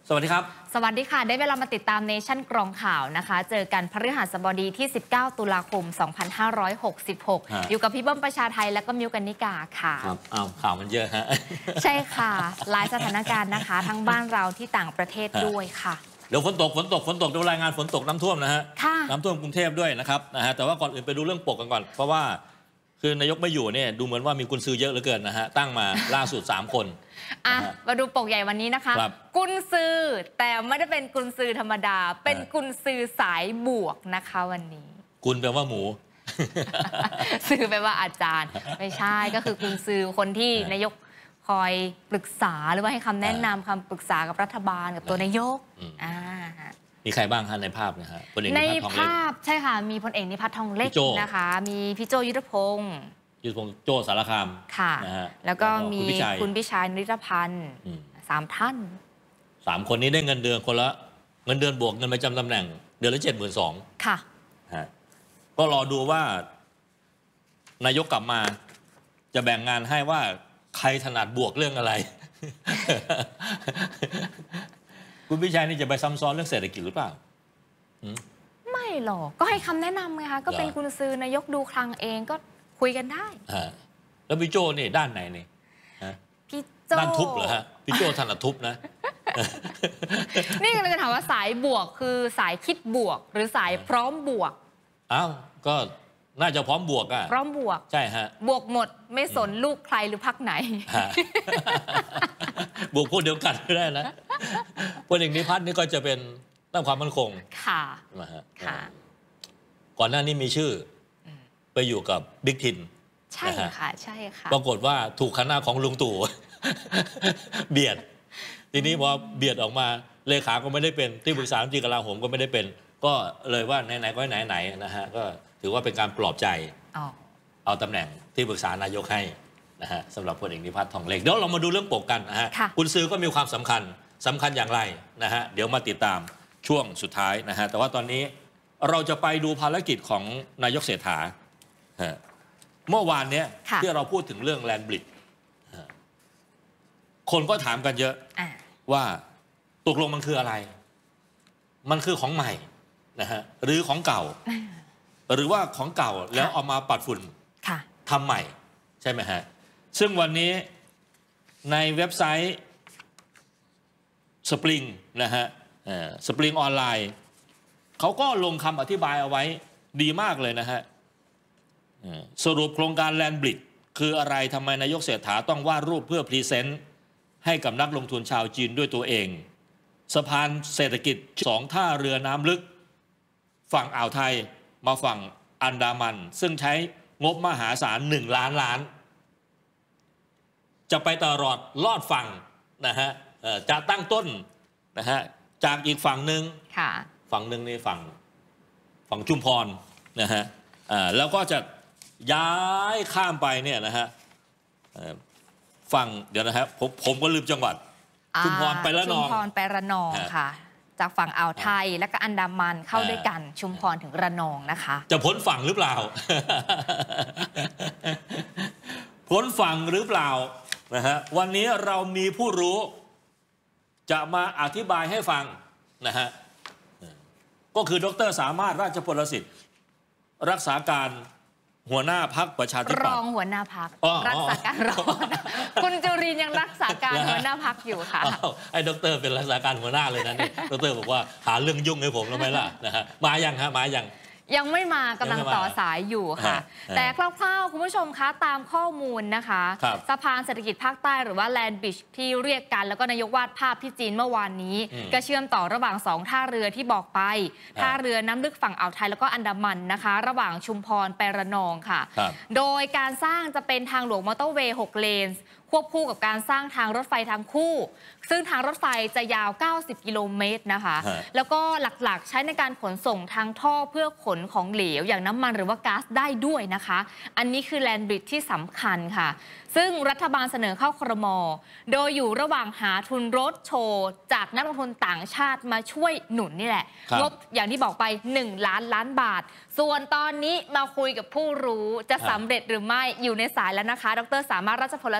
สวัสดีครับสวัสดีค่ะได้เวลามาติดตามเนชั่นกรองข่าวนะคะเจอกันพฤหัสบดีที่19ตุลาคม2566อยู่กับพี่เบิ้มประชาไทยและก็มิวกันนิกาค่ะครับข่าวมันเยอะฮะใช่ค่ะหลายสถานการณ์นะคะทั้งบ้านเราที่ต่างประเทศด้วยค่ะเดี๋ยวฝนตกดูรายงานฝนตกน้ำท่วมนะฮะน้ำท่วมกรุงเทพด้วยนะครับแต่ว่าก่อนอื่นไปดูเรื่องปกกันก่อนเพราะว่าคือนายกไม่อยู่เนี่ยดูเหมือนว่ามีกุญซือเยอะเหลือเกินนะฮะตั้งมาล่าสุด3 คนมาดูปกใหญ่วันนี้นะคะกุญซือแต่ไม่ได้เป็นกุญซือธรรมดาเป็นกุญซือสายบวกนะคะวันนี้กุญแปลว่าหมูซือแปลว่าอาจารย์ไม่ใช่ก็คือกุญซือคนที่นายกคอยปรึกษาหรือว่าให้คำแนะนำคำปรึกษากับรัฐบาลกับตัวนายกมีใครบ้างคะในภาพนะฮะในภาพใช่ค่ะมีพลเอกนิพัฒน์ทองเล็กนะคะมีพี่โจยุทธพงศ์โจสารคามค่ะแล้วก็มีคุณพิชัยนิรพันธ์3 ท่าน 3 คนนี้ได้เงินเดือนคนละเงินเดือนบวกเงินประจำตำแหน่งเดือนละ72,000 ค่ะก็รอดูว่านายกกลับมาจะแบ่งงานให้ว่าใครถนัดบวกเรื่องอะไร คุณพิชัยนี่จะไปซ้ำซ้อนเรื่องเศรษฐกิจหรือเปล่าไม่หรอกก็ให้คำแนะนำไงคะก็เป็นกุญซือนายกดูคลังเองก็คุยกันได้แล้วพี่โจนี่ด้านไหนนี่พี่โจด้านทุบเหรอฮะพี่โจถนัดทุบนะนี่กำลังจะถามว่าสายบวกคือสายคิดบวกหรือสายพร้อมบวกก็น่าจะพร้อมบวกพร้อมบวกใช่ฮะบวกหมดไม่สนลูกใครหรือพักไหนบวกพวกเดียวกันไม่ได้นะพลเอกนิพัฒน์นี่ก็จะเป็นด้านความมั่นคงค่ะก่อนหน้านี้มีชื่อไปอยู่กับบิ๊กทินใช่ค่ะใช่ค่ะปรากฏว่าถูกคณะของลุงตู่เบียดทีนี้พอเบียดออกมาเลขาก็ไม่ได้เป็นที่ปรึกษารัฐมนตรีกลาโหมก็ไม่ได้เป็นก็เลยว่าไหนๆก็ไหนๆนะฮะก็ถือว่าเป็นการปลอบใจเอาตำแหน่งที่ปรึกษานายกให้นะฮะสำหรับพลเอกนิพัฒน์ทองเล็กเดี๋ยวเรามาดูเรื่องปกกันนะฮะกุญซือก็มีความสำคัญอย่างไรนะฮะเดี๋ยวมาติดตามช่วงสุดท้ายนะฮะแต่ว่าตอนนี้เราจะไปดูภารกิจของนายกเศรษฐาเมื่อวานนี้ที่เราพูดถึงเรื่องแลนด์บริดจ์คนก็ถามกันเยอะว่าตกลงมันคืออะไรมันคือของใหม่นะฮะหรือของเก่าหรือว่าของเก่าแล้วเอามาปัดฝุ่นทำใหม่ใช่ไหมฮะซึ่งวันนี้ในเว็บไซต์สปริงนะฮะสปริงออนไลน์เขาก็ลงคำอธิบายเอาไว้ดีมากเลยนะฮะสรุปโครงการแลนด์บริดจ์คืออะไรทำไมนายกเศรษฐาต้องวาดรูปเพื่อพรีเซนต์ให้กับนักลงทุนชาวจีนด้วยตัวเองสะพานเศรษฐกิจ2 ท่าเรือน้ำลึกฝั่งอ่าวไทยมาฝั่งอันดามันซึ่งใช้งบมหาศาล1 ล้านล้านจะไปตลอดลอดฝั่งนะฮะจะตั้งต้นนะฮะจากอีกฝั่งหนึ่งนี่ฝั่งชุมพรนะฮะแล้วก็จะย้ายข้ามไปเนี่ยนะฮะฝั่งเดี๋ยวนะครับผมก็ลืมจังหวัดชุมพรไประนองค่ะจากฝั่งอ่าวไทยและก็อันดามันเข้าด้วยกันชุมพรถึงระนองนะคะจะพ้นฝั่งหรือเปล่า พ้นฝั่งหรือเปล่านะฮะวันนี้เรามีผู้รู้จะมาอธิบายให้ฟังนะฮะก็คือดร.สามารถราชพลสิทธิ์รักษาการหัวหน้าพรรคประชาธิปัตย์รองหัวหน้าพรรครักษาการรองคุณจุรินทร์ยังรักษาการหัวหน้าพรรคอยู่ค่ะไอ้ดร.เป็นรักษาการหัวหน้าเลยนะนี่ดร.บอกว่าหาเรื่องยุ่งให้ผมแล้วไหมล่ะนะฮะมายังไม่มากำลังต่อสายอยู่ค่ะแต่คร่าวๆคุณผู้ชมคะตามข้อมูลนะคะสะพานเศรษฐกิจภาคใต้หรือว่าแลนด์บริดจ์ที่เรียกกันแล้วก็นายกวาดภาพที่จีนเมื่อวานนี้ก็เชื่อมต่อระหว่าง2 ท่าเรือที่บอกไปท่าเรือน้ำลึกฝั่งอ่าวไทยแล้วก็อันดามันนะคะระหว่างชุมพรไประนองค่ะโดยการสร้างจะเป็นทางหลวงมอเตอร์เวย์6 เลนควบคู่กับการสร้างทางรถไฟทางคู่ซึ่งทางรถไฟจะยาว90 กิโลเมตรนะคะแล้วก็หลักๆใช้ในการขนส่งทางท่อเพื่อขนของเหลวอย่างน้ำมันหรือว่าก๊าซได้ด้วยนะคะอันนี้คือแลนด์บริดจ์ที่สำคัญค่ะซึ่งรัฐบาลเสนอเข้าครม.โดยอยู่ระหว่างหาทุนรถโชว์จากนักลงทุนต่างชาติมาช่วยหนุนนี่แหละงบอย่างที่บอกไป1 ล้านล้านบาทส่วนตอนนี้มาคุยกับผู้รู้จะสำเร็จหรือไม่อยู่ในสายแล้วนะคะดร.สามารถราชพลสิทธิ์รักษา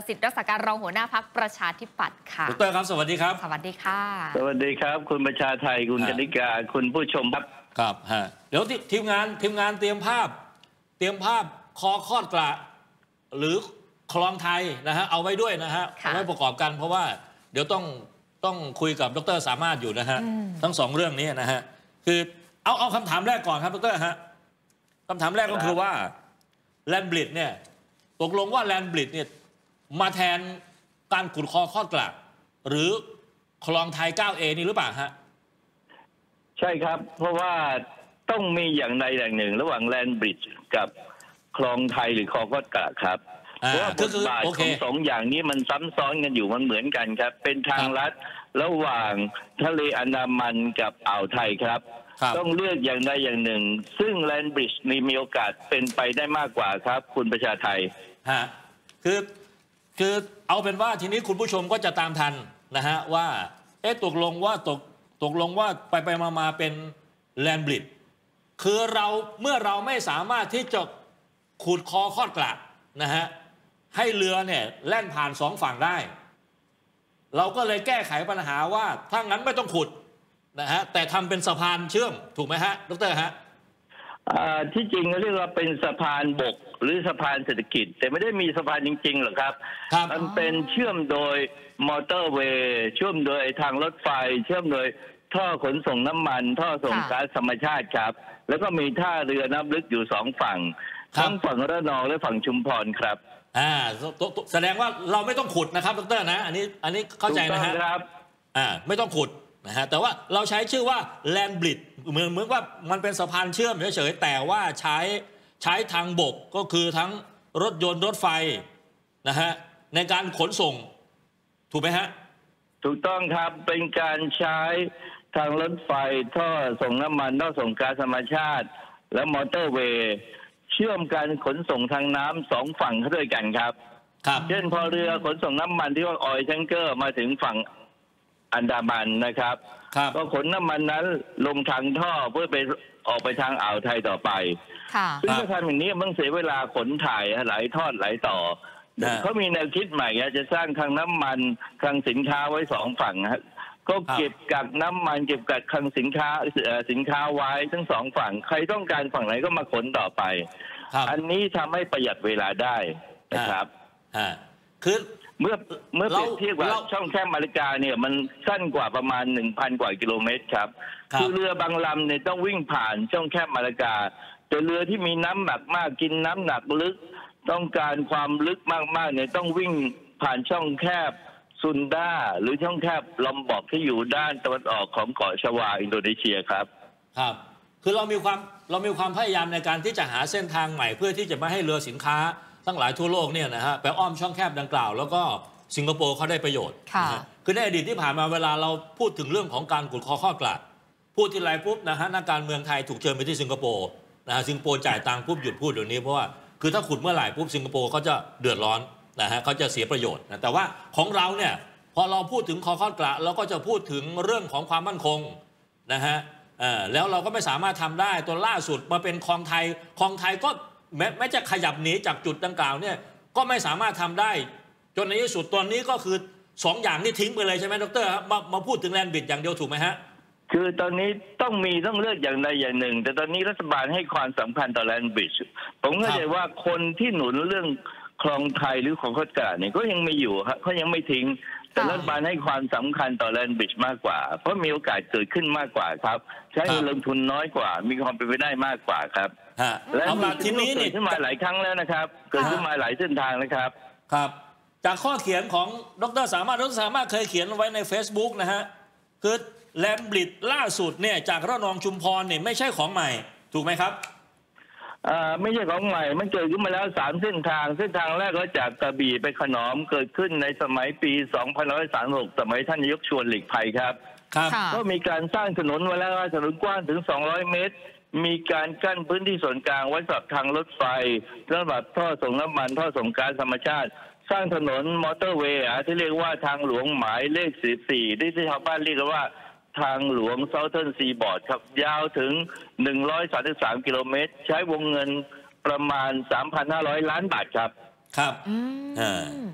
การรองหัวหน้าพรรคประชาธิปัตย์ค่ะดร.ครับสวัสดีครับสวัสดีค่ะสวัสดีครับคุณประชาไทยคุณกนิกาคุณผู้ชมครับครับเดี๋ยวทีมงานเตรียมภาพคอคอดกระหรือคลองไทยนะฮะเอาไว้ด้วยนะฮะเอาไว้ประกอบกันเพราะว่าเดี๋ยวต้องคุยกับดร.สามารถอยู่นะฮะทั้งสองเรื่องนี้นะฮะคือเอาคำถามแรกก่อนครับดร.ฮะคำถามแรกก็คือว่าแลนบริดเนี่ยตกลงว่าแลนบริดเนี่ยมาแทนการขุดคอคอดกระหรือคลองไทย 9A นี่หรือเปล่าฮะใช่ครับเพราะว่าต้องมีอย่างใดอย่างหนึ่งระหว่างแลนบริดจ์กับคลองไทยหรือคลองคอดกระครับเพราะว่าบทบาทของสองอย่างนี้มันซ้ำซ้อนกันอยู่มันเหมือนกันครับเป็นทางลัดระหว่างทะเลอันดามันกับอ่าวไทยครับต้องเลือกอย่างใดอย่างหนึ่งซึ่งแลนบริดจ์มีโอกาสเป็นไปได้มากกว่าครับคุณประชาไทยฮะคือเอาเป็นว่าทีนี้คุณผู้ชมก็จะตามทันนะฮะว่าตกลงว่าไปมาเป็นแลนบริดจ์คือเมื่อเราไม่สามารถที่จะขุดคอคอดกระนะฮะให้เรือเนี่ยแล่นผ่านสองฝั่งได้เราก็เลยแก้ไขปัญหาว่าถ้างั้นไม่ต้องขุดนะฮะแต่ทำเป็นสะพานเชื่อมถูกไหมฮะดร.ฮะที่จริงเรียกว่าเป็นสะพานบกหรือสะพานเศรษฐกิจแต่ไม่ได้มีสะพานจริงๆหรอกครับมันเป็นเชื่อมโดยมอเตอร์เวย์เชื่อมโดยทางรถไฟเชื่อมโดยท่อขนส่งน้ำมันท่อส่งก๊าซธรรมชาติครับแล้วก็มีท่าเรือน้ำลึกอยู่2ฝั่งทั้งฝั่งระนองและฝั่งชุมพรครับแสดงว่าเราไม่ต้องขุดนะครับดร.นะอันนี้เข้าใจนะฮะไม่ต้องขุดนะฮะแต่ว่าเราใช้ชื่อว่าแลนบริดจ์เหมือนว่ามันเป็นสะพานเชื่อมเฉยๆแต่ว่าใช้ทางบกก็คือทั้งรถยนต์รถไฟนะฮะในการขนส่งถูกไหมฮะถูกต้องครับเป็นการใช้ทางรถไฟท่อส่งน้ำมันท่อส่งก๊าซธรรมชาติและมอเตอร์เวย์เชื่อมการขนส่งทางน้ำสองฝั่งเข้าด้วยกันครับเช่นพอเรือขนส่งน้ำมันที่ว่าออยล์แทงเกอร์มาถึงฝั่งอันดามันนะครับก็ขนน้ำมันนั้นลงทางท่อเพื่อไปออกไปทางอ่าวไทยต่อไปซึ่งถ้าทำอย่างนี้มันเสียเวลาขนถ่ายหลายทอดหลายต่อเขามีแนวคิดใหม่จะสร้างทางน้ำมันคลังสินค้าไว้สองฝั่งก็เก็บกักน้ำมันเก็บกักคลังสินค้าไว้ทั้งสองฝั่งใครต้องการฝั่งไหนก็มาขนต่อไปอันนี้ทำให้ประหยัดเวลาได้นะครับคือเมื่อเปรียบเทียบกับช่องแคบมาริกาเนี่ยมันสั้นกว่าประมาณ 1,000 กว่ากิโลเมตรครับคือเรือบางลำเนี่ยต้องวิ่งผ่านช่องแคบมาริกาแต่เรือที่มีน้ำหนักมากกินน้ำหนักลึกต้องการความลึกมากๆเนี่ยต้องวิ่งผ่านช่องแคบซุนดาหรือช่องแคบลอมบอกที่อยู่ด้านตะวันออกของเกาะชวาอินโดนีเซียครับคือเรามีความพยายามในการที่จะหาเส้นทางใหม่เพื่อที่จะไม่ให้เรือสินค้าทั้งหลายทั่วโลกเนี่ยนะฮะไปอ้อมช่องแคบดังกล่าวแล้วก็สิงคโปร์เขาได้ประโยชน์คือในอดีตที่ผ่านมาเวลาเราพูดถึงเรื่องของการขุดคอคอดกระพูดทีไรปุ๊บนะฮะนักการเมืองไทยถูกเชิญไปที่สิงคโปร์นะฮะสิงคโปร์จ่ายตังค์ปุ๊บหยุดพูดเดี๋ยวนี้เพราะว่าคือถ้าขุดเมื่อไหร่ปุ๊บสิงคโปร์เขาจะเดือดร้อนนะฮะเขาจะเสียประโยชน์นะแต่ว่าของเราเนี่ยพอเราพูดถึงคอคอดกระเราก็จะพูดถึงเรื่องของความมั่นคงนะฮะแล้วเราก็ไม่สามารถทำได้ตัวล่าสุดมาเป็นคลองไทยก็แม้จะขยับหนีจากจุดดังกล่าวเนี่ยก็ไม่สามารถทำได้จนในที่สุดตอนนี้ก็คือ2 อย่างนี้ทิ้งไปเลยใช่ไหมดร.ครับมาพูดถึงแลนบริดจ์อย่างเดียวถูกไหมฮะคือตอนนี้ต้องเลือกอย่างใดอย่างหนึ่งแต่ตอนนี้รัฐบาลให้ความสำคัญต่อแลนบริดจ์ผมเข้าใจว่าคนที่หนุนเรื่องคลองไทยหรือคลองคอดกระเนี่ยก็ยังไม่อยู่ครับเขายังไม่ทิ้งแต่รัฐบาลให้ความสำคัญต่อแลนบริดจ์มากกว่าเพราะมีโอกาสเกิดขึ้นมากกว่าครับใช้เงินลงทุนน้อยกว่ามีความเป็นไปได้มากกว่าครับและทีนี้เกิดขึ้นมาหลายครั้งแล้วนะครับเกิดขึ้นมาหลายเส้นทางนะครับจากข้อเขียนของดร.สามารถเคยเขียนไว้ใน Facebook นะฮะคือแลนบริดจ์ล่าสุดเนี่ยจากระนองชุมพรเนี่ยไม่ใช่ของใหม่ถูกไหมครับไม่ใช่ของใหม่มันเกิดขึ้นมาแล้ว3 เส้นทางแรกก็จากกระบี่ไปขนอมเกิดขึ้นในสมัยปี 2536 สมัยท่านนายกชวนหลีกภัยครับก็มีการสร้างถนนไว้แล้วถนนกว้างถึง200 เมตรมีการกั้นพื้นที่ส่วนกลางไว้สำหรับทางรถไฟสำหรับท่อส่งน้ำมันท่อส่งก๊าซธรรมชาติสร้างถนนมอเตอร์เวย์ที่เรียกว่าทางหลวงหมายเลข14ที่ชาวบ้านเรียกว่าทางหลวง Southern Seaboard ครับยาวถึง133 กิโลเมตรใช้วงเงินประมาณ 3,500 ล้านบาทครับ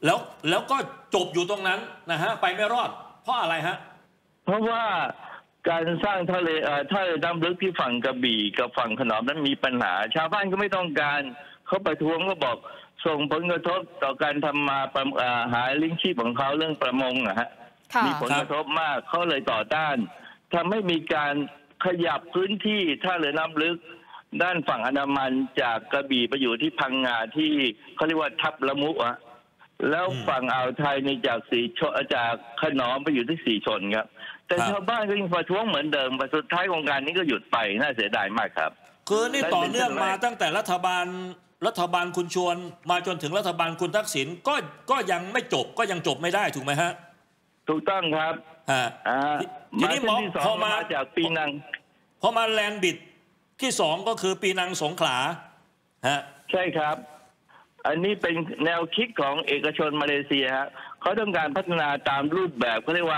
แล้วก็จบอยู่ตรงนั้นนะฮะไปไม่รอดเพราะอะไรฮะเพราะว่าการสร้างทะเลน้ำลึกที่ฝั่งกระบี่กับฝั่งขนอมนั้นมีปัญหาชาวบ้านก็ไม่ต้องการเขาประท้วงก็บอกส่งผลกระทบต่อการทำมาหาเลี้ยงชีพของเขาเรื่องประมงนะฮะมีผลกระทบมากเขาเลยต่อต้านทำให้มีการขยับพื้นที่ท่าเรือน้ำลึกด้านฝั่งอันดามันจากกระบี่ไปอยู่ที่พังงาที่เขาเรียกว่าทับละมุอะแล้วฝั่งอ่าวไทยนี่จากขนอมไปอยู่ที่สีชนครับแต่ชาวบ้านก็ยังประท้วงเหมือนเดิมแต่สุดท้ายโครงการนี้ก็หยุดไปน่าเสียดายมากครับคือนี่ต่อเนื่องมาตั้งแต่รัฐบาลคุณชวนมาจนถึงรัฐบาลคุณทักษิณก็ยังไม่จบก็ยังจบไม่ได้ถูกไหมฮะถูกต้องครับทีนี้พอมาจากปีนังพอมาแลนด์บิดที่2ก็คือปีนังสงขลาฮะใช่ครับอันนี้เป็นแนวคิดของเอกชนมาเลเซียฮะเขาต้องการพัฒนาตามรูปแบบเขาเรียกว่า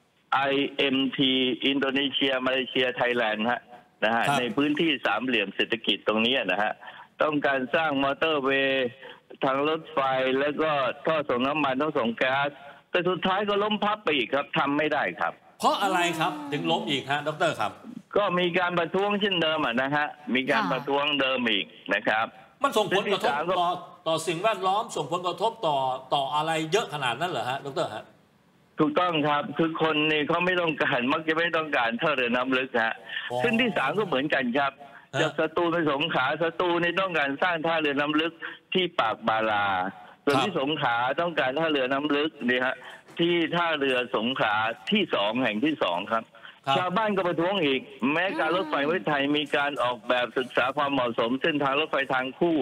IMT อินโดนีเซียมาเลเซียไทยแลนด์นะฮะในพื้นที่สามเหลี่ยมเศรษฐกิจตรงนี้นะฮะต้องการสร้างมอเตอร์เวย์ทางรถไฟแล้วก็ท่อส่งน้ำมันท่อส่งแก๊สแต่สุดท้ายก็ล้มพับไปอีกครับทำไม่ได้ครับเพราะอะไรครับถึงล้มอีกฮะดร.ครับก็มีการประท้วงเช่นเดิมนะฮะมีการประท้วงเดิมอีกนะครับมันส่งผลกระทบต่อสิ่งแวดล้อมส่งผลกระทบต่ออะไรเยอะขนาดนั้นเหรอฮะดร.ฮะถูกต้องครับคือคนนี่เขาไม่ต้องการมักจะไม่ต้องการท่าเรือน้ำลึกฮะขึ้นที่3ก็เหมือนกันครับจากสตูลไปสงขลาสตูลนี่ต้องการสร้างท่าเรือน้ำลึกที่ปากบาลาส่วนที่สงขลาต้องการท่าเรือน้ำลึกนี่ฮะที่ท่าเรือสงขลาที่2แห่งที่2ครับชาวบ้านก็ประท้วงอีกแม้การรถไฟประเทศไทยมีการออกแบบศึกษาความเหมาะสมเส้นทางรถไฟทางคู่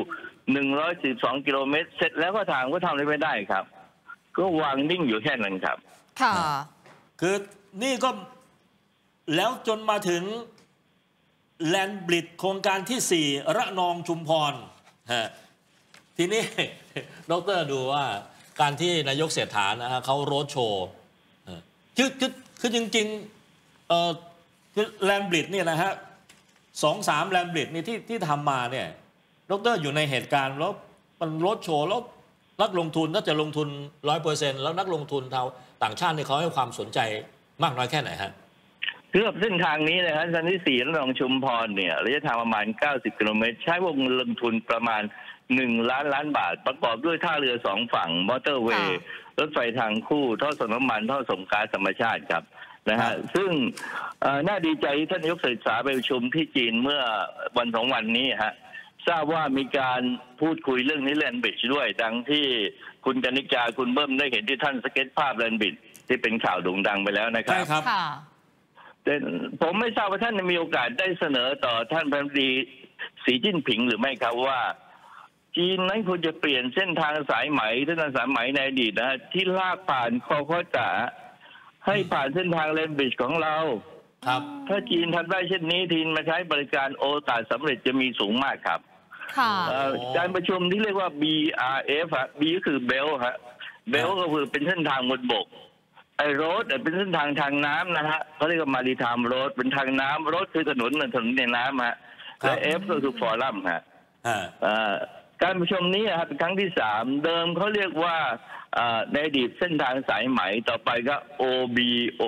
112กิโลเมตรเสร็จแล้วก็ทำอะไรไม่ได้ครับก็วางนิ่งอยู่แค่นั้นครับค่ะคือนี่ก็แล้วจนมาถึงแลนด์บริดโครงการที่4ระนองชุมพรทีนี้ดร.ดูว่าการที่นายกเศรษฐานะฮะเขาโรดโชว์คือจริงๆคือแลนด์บริดเนี่ยนะฮะ2-3แลนด์บริดนี่ที่ทำมาเนี่ยดร.อยู่ในเหตุการณ์แล้วมันโรดโชว์แล้วนักลงทุนถ้าจะลงทุน 100% แล้วนักลงทุนต่างชาติเนี่ยเขาให้ความสนใจมากน้อยแค่ไหนฮะเรื่องเส้นทางนี้นะครับเส้นที่4ระนองชุมพรเนี่ยระยะทางประมาณ90กิโลเมตรใช้วงเงินลงทุนประมาณ1 ล้านบาทประกอบด้วยท่าเรือ2ฝั่งมอเตอร์เวย์รถไฟทางคู่ท่อส่งน้ำมันท่อส่งก๊าซธรรมชาติครับนะฮะซึ่งน่าดีใจที่ท่านนายกเศรษฐาไปประชุมที่จีนเมื่อวัน2 วันนี้ฮะทราบว่ามีการพูดคุยเรื่องนี้แลนด์บริดจ์ด้วยดังที่คุณกนิกาคุณเบิ้มได้เห็นที่ท่านสเก็ตภาพแลนด์บริดจ์ที่เป็นข่าวโด่งดังไปแล้วนะครับใช่ครับแต่ผมไม่ทราบว่าท่านมีโอกาสได้เสนอต่อท่านประธานาธิบดีสีจิ้นผิงหรือไม่ครับว่าจีนนั้นควรจะเปลี่ยนเส้นทางสายไหมเส้นทางสายไหมในอดีตนะที่ลากผ่านคอคอตาให้ผ่านเส้นทางแลนด์บริดจ์ของเราครับถ้าจีนทำได้เช่นนี้ทีนมาใช้บริการโอกาสสำเร็จจะมีสูงมากครับการประชุมที่เรียกว่า BRF B ก็คือเบลฮะเบลก็คือเป็นเส้นทางบนบกไอ้โรดเป็นเส้นทางทางน้ำนะฮะเขาเรียกว่ามาริไทม์โรดเป็นทางน้ำโรดคือถนนในน้ำฮะและ F ก็คือฟอรัมฮะการประชุมนี้ครับเป็นครั้งที่3เดิมเขาเรียกว่าในอดีตเส้นทางสายไหมต่อไปก็ OBO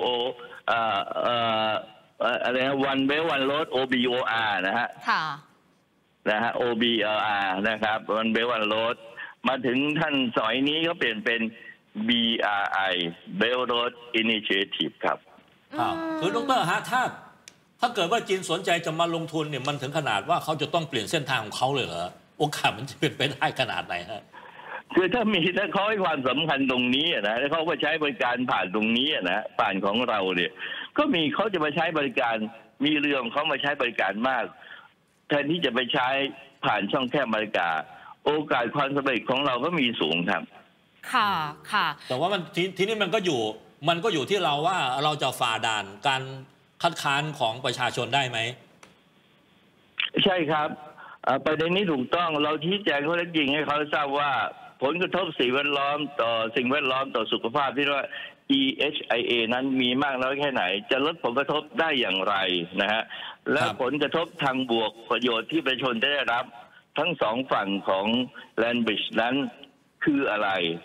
อะไรนะ One Belt One Road OBOR นะฮะนะฮะ OBLR นะครับ One Belt One Road มาถึงท่านสอยนี้ก็เปลี่ยนเป็น BRI Belt Road Initiative ครับคือดร.ฮะถ้าเกิดว่าจีนสนใจจะมาลงทุนเนี่ยมันถึงขนาดว่าเขาจะต้องเปลี่ยนเส้นทางของเขาเลยเหรอโอกาสมันจะเป็นไปได้ขนาดไหนฮะคือถ้าเขาให้ความสำคัญตรงนี้นะแล้วเขาก็ใช้บริการผ่านตรงนี้นะผ่านของเราเนี่ยก็มีเขาจะมาใช้บริการมีเรือของเขามาใช้บริการมากแทนที่จะไปใช้ผ่านช่องแคบอเมริกาโอกาสความสำเร็จของเราก็มีสูงครับค่ะแต่ว่ามันทีนี้มันก็อยู่ที่เราว่าเราจะฝ่าด่านการคัดค้านของประชาชนได้ไหมใช่ครับประเด็นนี้ถูกต้องเราชี้แจงข้อเท็จจริงให้เขาทราบว่าผลกระทบสิ่งแวดล้อมต่อสุขภาพที่เรียกว่า EHIA นั้นมีมากน้อยแค่ไหนจะลดผลกระทบได้อย่างไรนะฮะและผลกระทบทางบวกประโยชน์ที่ประชาชนได้รับทั้ง2ฝั่งของแลนด์บริดจ์นั้นคืออะไร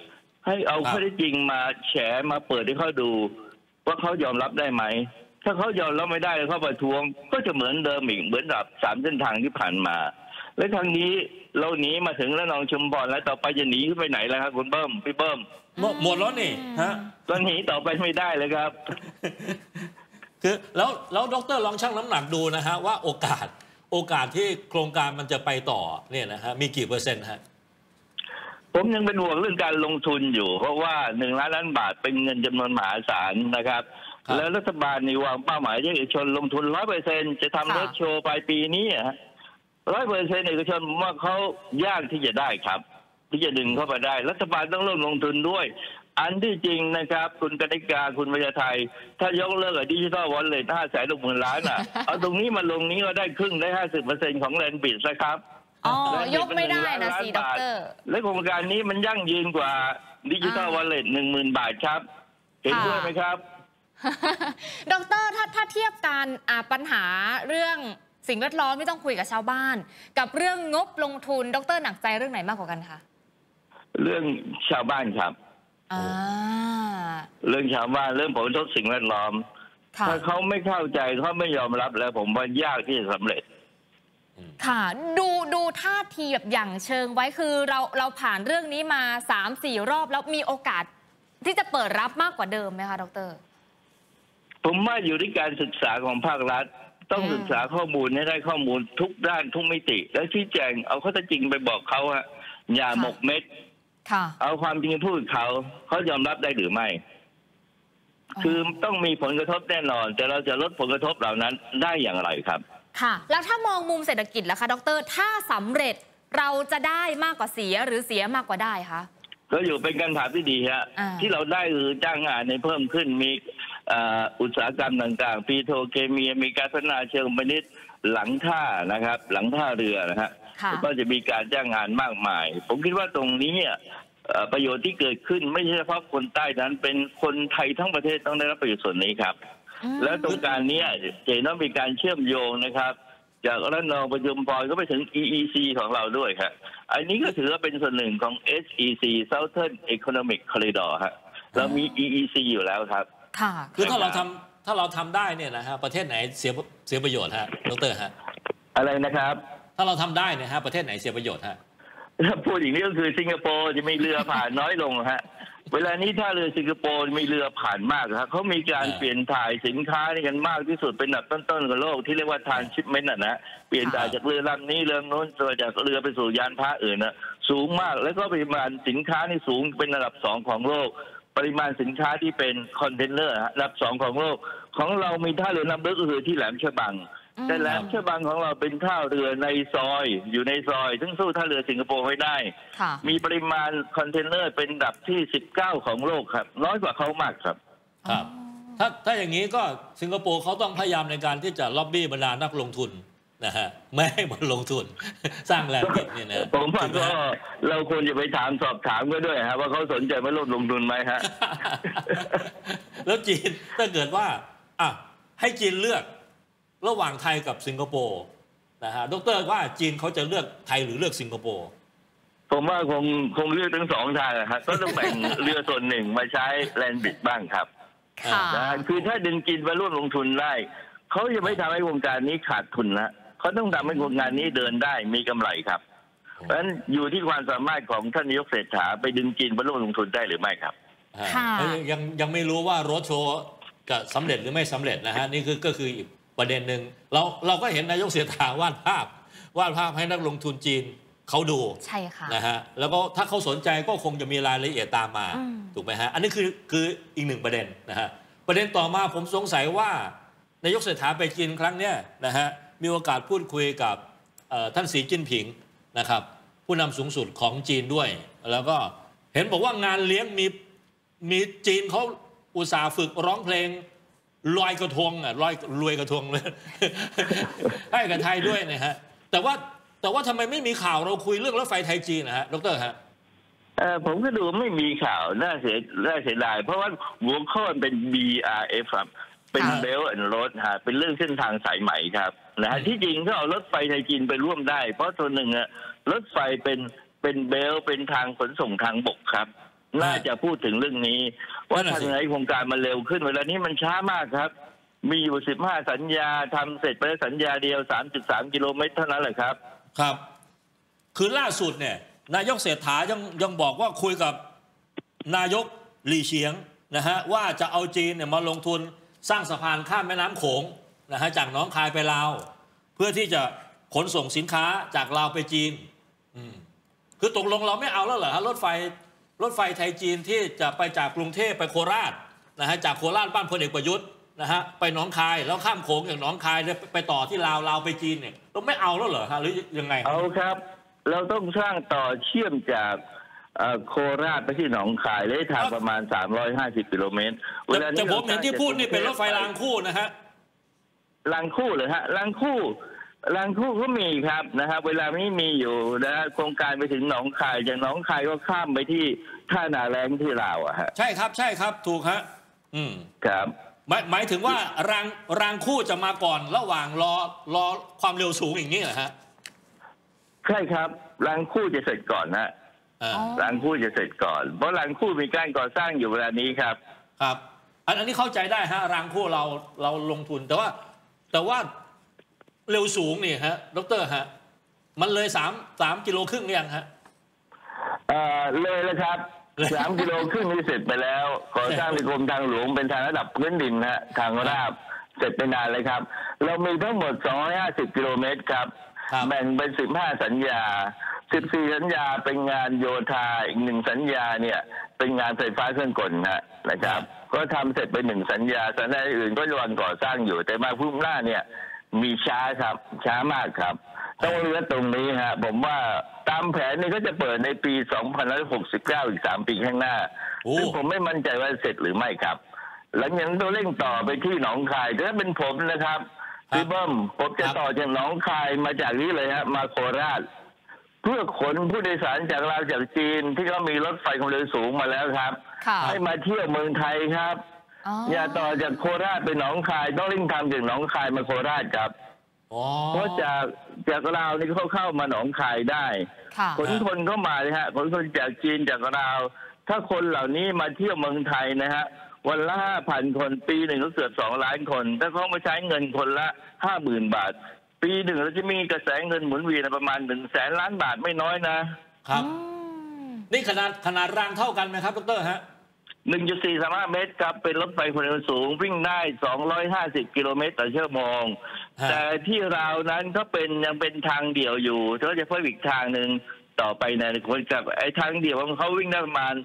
ให้เอาข้อเท็จจริงมาแฉมาเปิดให้เขาดูว่าเขายอมรับได้ไหมถ้าเขายอมรับไม่ได้เขาประท้วงก็จะเหมือนเดิมอีกเหมือนกับ3 เส้นทางที่ผ่านมาและครั้งนี้เราหนีมาถึงระนองชุมพรแล้วต่อไปจะหนีขึ้นไปไหนแล้วครับคุณเบิ้มพี่เบิ้มหมดแล้วนี่ฮะก็หนีต่อไปไม่ได้เลยครับคือแล้วดร.ลองชั่งน้ำหนักดูนะฮะว่าโอกาสที่โครงการมันจะไปต่อเนี่ยนะฮะมีกี่เปอร์เซ็นต์ฮะผมยังเป็นห่วงเรื่องการลงทุนอยู่เพราะว่า1 ล้านบาทเป็นเงินจำนวนมหาศาลนะครับแล้วรัฐบาลนี่วางเป้าหมายให้เอกชนลงทุน 100% จะทำรถโชว์ปลายปีนี้100% เอกชนว่าเขายากที่จะได้ครับที่จะดึงเข้าไปได้รัฐบาลต้องเริ่มลงทุนด้วยอันที่จริงนะครับคุณกนิกาคุณวิทยาไทยถ้ายกเลิกดิจิทัลวอลเล็ต560,000 ล้านเอาตรงนี้มาลงนี้ก็ได้ครึ่งได้ 50% ของแลนด์บิดนะครับยกไม่ได้นะสิดร. และโครงการนี้มันยั่งยืนกว่าดิจิทัลวอลเล็ต 10,000 บาทครับเห็นด้วยไหมครับดร.ถ้าเทียบกันปัญหาเรื่องสิ่งแวดล้อมไม่ต้องคุยกับชาวบ้านกับเรื่องงบลงทุนดร.หนักใจเรื่องไหนมากกว่ากันคะเรื่องชาวบ้านครับเรื่องชาวบ้านเรื่องผลกระทบสิ่งแวดล้อมถ้าเขาไม่เข้าใจเขาไม่ยอมรับแล้วผมว่ายากที่จะสำเร็จค่ะดูท่าทีแบบอย่างเชิงไว้คือเราผ่านเรื่องนี้มา 3-4 รอบแล้วมีโอกาสที่จะเปิดรับมากกว่าเดิมไหมคะดร. ผมว่าอยู่ที่การศึกษาของภาครัฐต้องศึกษาข้อมูลให้ได้ข้อมูลทุกด้านทุกมิติแล้วชี้แจงเอาข้อเท็จจริงไปบอกเขาอย่าหมกเม็ดเอาความจริงพูดเขายอมรับได้หรือไม่คือต้องมีผลกระทบแน่นอนแต่เราจะลดผลกระทบเหล่านั้นได้อย่างไรครับค่ะแล้วถ้ามองมุมเศรษฐกิจล่ะคะดร.ถ้าสำเร็จเราจะได้มากกว่าเสียหรือเสียมากกว่าได้คะก็อยู่เป็นการถามที่ดีฮะที่เราได้คือจ้างงานในเพิ่มขึ้นมีอุตสาหกรรมต่างๆปิโตรเคมีมีการพัฒนาเชิงพาณิชย์หลังท่านะครับหลังท่าเรือนะฮะก็จะมีการจ้างงานมากมายผมคิดว่าตรงนี้ประโยชน์ที่เกิดขึ้นไม่ใช่เฉพาะคนใต้นั้นเป็นคนไทยทั้งประเทศต้องได้รับประโยชน์ส่วนนี้ครับแล้วตรงการนี้จะต้องมีการเชื่อมโยงนะครับจากระนองไปชุมพรก็ไปถึง EEC ของเราด้วยครับอันนี้ก็ถือว่าเป็นส่วนหนึ่งของ SEC Southern Economic Corridor ฮะเรามี EEC อยู่แล้วครับค่ะคือถ้าเราทำได้เนี่ยนะฮะประเทศไหนเสียประโยชน์ฮะดร.ฮะอะไรนะครับถ้าเราทำได้เนี่ยฮะประเทศไหนเสียประโยชน์ฮะพูดอย่างนี้ก็คือสิงคโปร์จะมีเรือผ่านน้อยลงฮะเวลานี้ถ้าเรือสิงคโปร์มีเรือผ่านมากครับเขามีการเปลี่ยนถ่ายสินค้านี่กันมากที่สุดเป็นอันดับต้นๆของโลกที่เรียกว่าทรานชิปเมนต์นะเปลี่ยนถ่ายจากเรือลำนี้เรือโน้นจากเรือไปสู่ยานพาหนะอื่นสูงมากแล้วก็ปริมาณสินค้านี่สูงเป็นอันดับ2ของโลกปริมาณสินค้าที่เป็นคอนเทนเนอร์อันดับ2ของโลกของเรามีท่าเรือน้ำลึกก็คือที่แหลมฉบังแต่แหลมฉบังของเราเป็นท่าเรือในซอยอยู่ในซอยซึ่งสู้ท่าเรือสิงคโปร์ไม่ได้มีปริมาณคอนเทนเนอร์เป็นอันดับที่19ของโลกครับน้อยกว่าเขามากครับครับถ้าอย่างนี้ก็สิงคโปร์เขาต้องพยายามในการที่จะล็อบบี้บรรดานักลงทุนนะฮะไม่ให้มันลงทุนสร้างแลนด์บิดเนี่ยนะผมว่าก็เราควรจะไปสอบถามก็ด้วยฮะว่าเขาสนใจมาลงทุนไหมฮะแล้วจีนถ้าเกิดว่าให้จีนเลือกระหว่างไทยกับสิงคโปร์นะฮะดร.ว่าจีนเขาจะเลือกไทยหรือเลือกสิงคโปร์ผมว่าคงเลือกทั้ง2ทางครับก็ต้องแบ่งเรือส่วนหนึ่งมาใช้แลนด์บิดบ้างครับคือถ้าดึงจีนมาร่วมลงทุนได้เขาจะไม่ทำให้วงการนี้ขาดทุนนะเขาต้องทำให้วงการนี้เดินได้มีกำไรครับเพราะฉะนั้นอยู่ที่ความสามารถของท่านนายกเศรษฐาไปดึงจีนมาร่วมลงทุนได้หรือไม่ครับยังไม่รู้ว่าโรดโชว์จะสำเร็จหรือไม่สำเร็จนะฮะนี่ก็คืออีกประเด็นหนึ่งเราก็เห็นนายกเศรษฐาวาดภาพให้นักลงทุนจีนเขาดูใช่ค่ะนะฮะแล้วก็ถ้าเขาสนใจก็คงจะมีรายละเอียดตามมาถูกไหมฮะอันนี้คืออีก1ประเด็นนะฮะประเด็นต่อมาผมสงสัยว่านายกเศรษฐาไปจีนครั้งนี้นะฮะมีโอกาสพูดคุยกับท่านสีจิ้นผิงนะครับผู้นำสูงสุดของจีนด้วยแล้วก็เห็นบอกว่างานเลี้ยงมีจีนเขาอุตส่าห์ฝึกร้องเพลงลอยกระทงรวยกระทงเลยให้กับไทยด้วยนะฮะแต่ว่าทำไมไม่มีข่าวเราคุยเรื่องรถไฟไทยจีนนะฮะดร.ฮะผมก็ดูไม่มีข่าวน่าเสียดายเพราะว่าหัวข้อเป็น BRF ครับเป็น Belt and Road ฮะเป็นเรื่องเส้นทางสายไหมครับนะฮะที่จริงก็เอารถไฟไทยจีนไปร่วมได้เพราะตัวหนึ่งรถไฟเป็นเบลเป็นทางขนส่งทางบกครับน่าจะพูดถึงเรื่องนี้ว่าทำไงโครงการมันเร็วขึ้นเวลานี้มันช้ามากครับมีอยู่15 สัญญาทำเสร็จไปสัญญาเดียว 3.3 กิโลเมตรเท่านั้นแหละครับครับคือล่าสุดเนี่ยนายกเศรษฐายังบอกว่าคุยกับนายกหลี่เฉียงนะฮะว่าจะเอาจีนเนี่ยมาลงทุนสร้างสะพานข้ามแม่น้ำโขงนะฮะจากหนองคายไปลาวเพื่อที่จะขนส่งสินค้าจากลาวไปจีนคือตกลงเราไม่เอาแล้วเหรอฮะรถไฟไทยจีนที่จะไปจากกรุงเทพไปโคราชนะฮะจากโคราชบ้านพลเอกประยุทธ์นะฮะไปหนองคายแล้วข้ามโขงจากหนองคายไปต่อที่ลาวไปจีนเนี่ยเราไม่เอาแล้วเหรอฮะหรือยังไงเอาครับเราต้องสร้างต่อเชื่อมจากโคราชไปที่หนองคายระยะทางประมาณ350 กิโลเมตรแต่ผมเห็นที่พูดนี่เป็นรถไฟรางคู่นะฮะรางคู่เหรอฮะรางคู่ก็มีครับนะครับเวลานี้มีอยู่นะฮะโครงการไปถึงหนองคายจากหนองคายก็ข้ามไปที่ท่านาแรงที่ลาวอะฮะใช่ครับถูกฮะครับหมายถึงว่ารางคู่จะมาก่อนระหว่างรอความเร็วสูงอย่างนี้เหรอฮะใช่ครับรางคู่จะเสร็จก่อนนะรางคู่จะเสร็จก่อนเพราะรางคู่มีการก่อสร้างอยู่เวลานี้ครับครับอันนี้เข้าใจได้ฮะรางคู่เราลงทุนแต่ว่าเร็วสูงนี่ฮะดร.ฮะมันเลย3 กิโลครึ่งหรือยังฮะเลยแล้วครับ3 กิโลครึ่งนี่เสร็จไปแล้วก่อสร้างในกรมทางหลวงเป็นทางระดับพื้นดินฮะทางราบเสร็จไปนานเลยครับเรามีทั้งหมด250 กิโลเมตรครับแบ่งเป็น15 สัญญา14 สัญญาเป็นงานโยธาอีก1 สัญญาเนี่ยเป็นงานไฟฟ้าเครื่องกลนะครับก็ทำเสร็จไป1 สัญญาอื่นก็ยังก่อสร้างอยู่แต่มาพุ่งหน้าเนี่ยมีช้าครับช้ามากครับต้องเลือกตรงนี้ฮะผมว่าตามแผนนี่ก็จะเปิดในปี2569อีก3 ปีข้างหน้าซึ่งผมไม่มั่นใจว่าเสร็จหรือไม่ครับหลังจากนั้นต้องเร่งต่อไปที่หนองคายถ้าเป็นผมนะครับพี่เบิ้มผมจะต่อจากหนองคายมาจากนี้เลยฮะมาโคราชเพื่อขนผู้โดยสารจากลาวจากจีนที่เขามีรถไฟความเร็วสูงมาแล้วครับให้มาเที่ยวเมืองไทยครับอย่าต่อจากโคราชไปหนองคายต้องเร่งทำจากหนองคายมาโคราชครับเพราะจากลาวนี่เขาเข้ามาหนองคายได้ขนคนเข้ามาเลยฮะขนคนจากจีนจากลาวถ้าคนเหล่านี้มาเที่ยวเมืองไทยนะฮะวันละ 5,000 คนปีหนึ่งก็เกือบ2 ล้านคนถ้าเขามาใช้เงินคนละ 50,000 บาทปีหนึ่งเราจะมีกระแสเงินหมุนเวียนประมาณ100,000 ล้านบาทไม่น้อยนะครับนี่ขนาดรางเท่ากันไหมครับดร.ฮะ 1.435 เมตรครับเป็นรถไฟความเร็วสูงวิ่งได้250 กิโลเมตรต่อชั่วโมงแต่ที่ราวนั้นก็ยังเป็นทางเดี่ยวอยู่เขาจะเพิ่มอีกทางหนึ่งต่อไปในคนกับไอ้ทางเดี่ยวของเขาวิ่งได้ประมาณ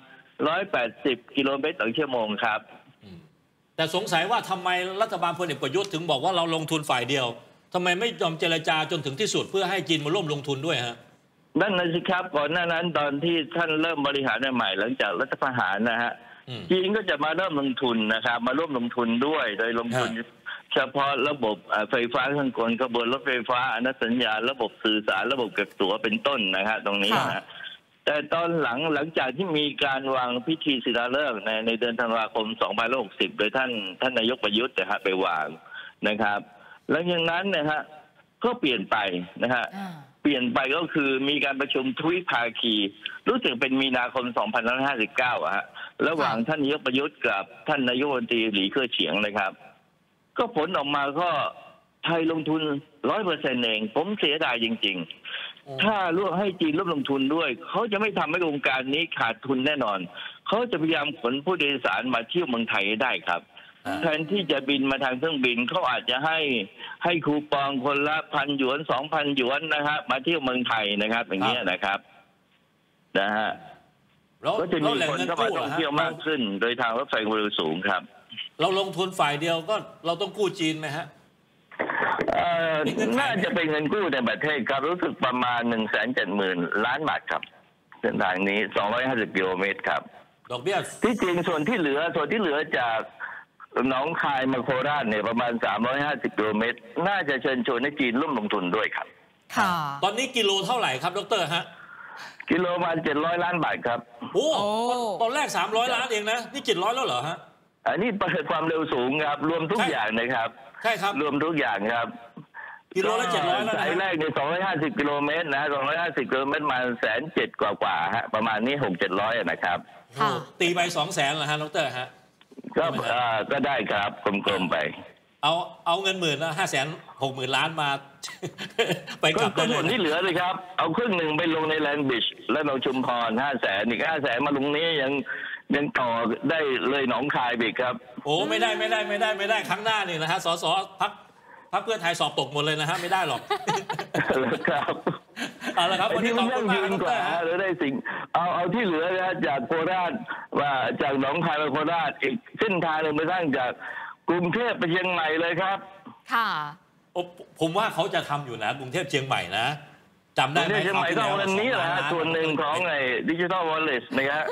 180 กิโลเมตรต่อชั่วโมงครับแต่สงสัยว่าทำไมรัฐบาลพลเอกประยุทธ์ถึงบอกว่าเราลงทุนฝ่ายเดียวทำไมไม่ยอมเจรจาจนถึงที่สุดเพื่อให้จีนมาร่วมลงทุนด้วยฮะนั่นนะสิครับก่อนหน้านั้นตอนที่ท่านเริ่มบริหารใหม่หลังจากรัฐประหารนะฮะจีนก็จะมาเริ่มลงทุนนะครับมาร่วมลงทุนด้วยโดยลงทุนเฉพาะระบบไฟฟ้าเครื่องกลขบวนรถไฟฟ้าอนุสัญญาระบบสื่อสารระบบเก็บตั๋วเป็นต้นนะฮะตรงนี้นะแต่ตอนหลังจากที่มีการวางพิธีศิลาฤกษ์ในเดือนธันวาคม2560โดยท่านนายกประยุทธ์นะฮะไปวางนะครับหลังจากนั้นนะฮะก็เปลี่ยนไปนะฮะเปลี่ยนไปก็คือมีการประชุมทวิภาคีรู้สึกเป็นมีนาคม2559ฮะระหว่างท่านนายกประยุทธ์กับท่านนายกรัฐมนตรีหลีเค่อเฉียงนะครับก็ผลออกมาก็ไทยลงทุน 100% เองผมเสียดายจริงๆถ้าร่วมให้จีนร่วมลงทุนด้วยเขาจะไม่ทำให้โครงการนี้ขาดทุนแน่นอนเขาจะพยายามขนผู้โดยสารมาเที่ยวเมืองไทยได้ครับแทนที่จะบินมาทางเครื่องบินเขาอาจจะให้คูปองคนละ1,000 หยวน 2,000 หยวนนะครับมาเที่ยวเมืองไทยนะครับอย่างเงี้ยนะครับนะฮะก็จะมีคนเข้ามาท่องเที่ยวมากขึ้นโดยทางรถไฟความเร็วสูงครับเราลงทุนฝ่ายเดียวก็เราต้องกู้จีนไหมฮะน่าจะเป็นเงินกู้ในประเทศครับรู้สึกประมาณ170,000 ล้านบาทครับเส้นทางนี้250 กิโลเมตรครับดอกเบี้ยที่จริงส่วนที่เหลือจากหนองคายมาโคราชเนี่ยประมาณ350 กิโลเมตรน่าจะเชิญชวนให้จีนร่วมลงทุนด้วยครับค่ะตอนนี้กิโลเท่าไหร่ครับดร.ฮะกิโลประมาณ700 ล้านบาทครับโอ้ตอนแรก300 ล้านเองนะนี่700แล้วเหรอฮะอันนี้ประเมินความเร็วสูงครับรวมทุกอย่างนะครับใช่ครับรวมทุกอย่างครับกิโลละ700แล้วนะสายแรกใน250 กิโลเมตรนะ250 กิโลเมตรมา107,000กว่าฮะประมาณนี้600-700นะครับตีไป200,000เหรอฮะดรฮะก็ได้ครับกลมๆไปเอาเงินหมื่นนะ560,000 ล้านมาไปกลับได้เลยที่เหลือเลยครับเอาครึ่งหนึ่งไปลงในแลนด์บิชแล้วเราชุมพร500,000อีก500,000มาลงนี้ยังต่อได้เลยหนองคายอีกครับโอ้ไม่ได้ครั้งหน้านี่นะฮะสสพรรคเพื่อไทยสอบตกหมดเลยนะฮะไม่ได้หรอกครับเอาละครับวันนี้ขอบคุณมากกว่าหรือได้สิ่งเอาที่เหลือนะจากโคราชว่าจากหนองคายไปโคราชอีกเส้นทางหนึ่งไปสร้างจากกรุงเทพไปเชียงใหม่เลยครับค่ะผมว่าเขาจะทำอยู่นะกรุงเทพเชียงใหม่นะจำได้ไหมเชียงใหม่ก็วันนี้แหละส่วนหนึ่งของไอ้ดิจิทัลวอลเล็ตนะครับ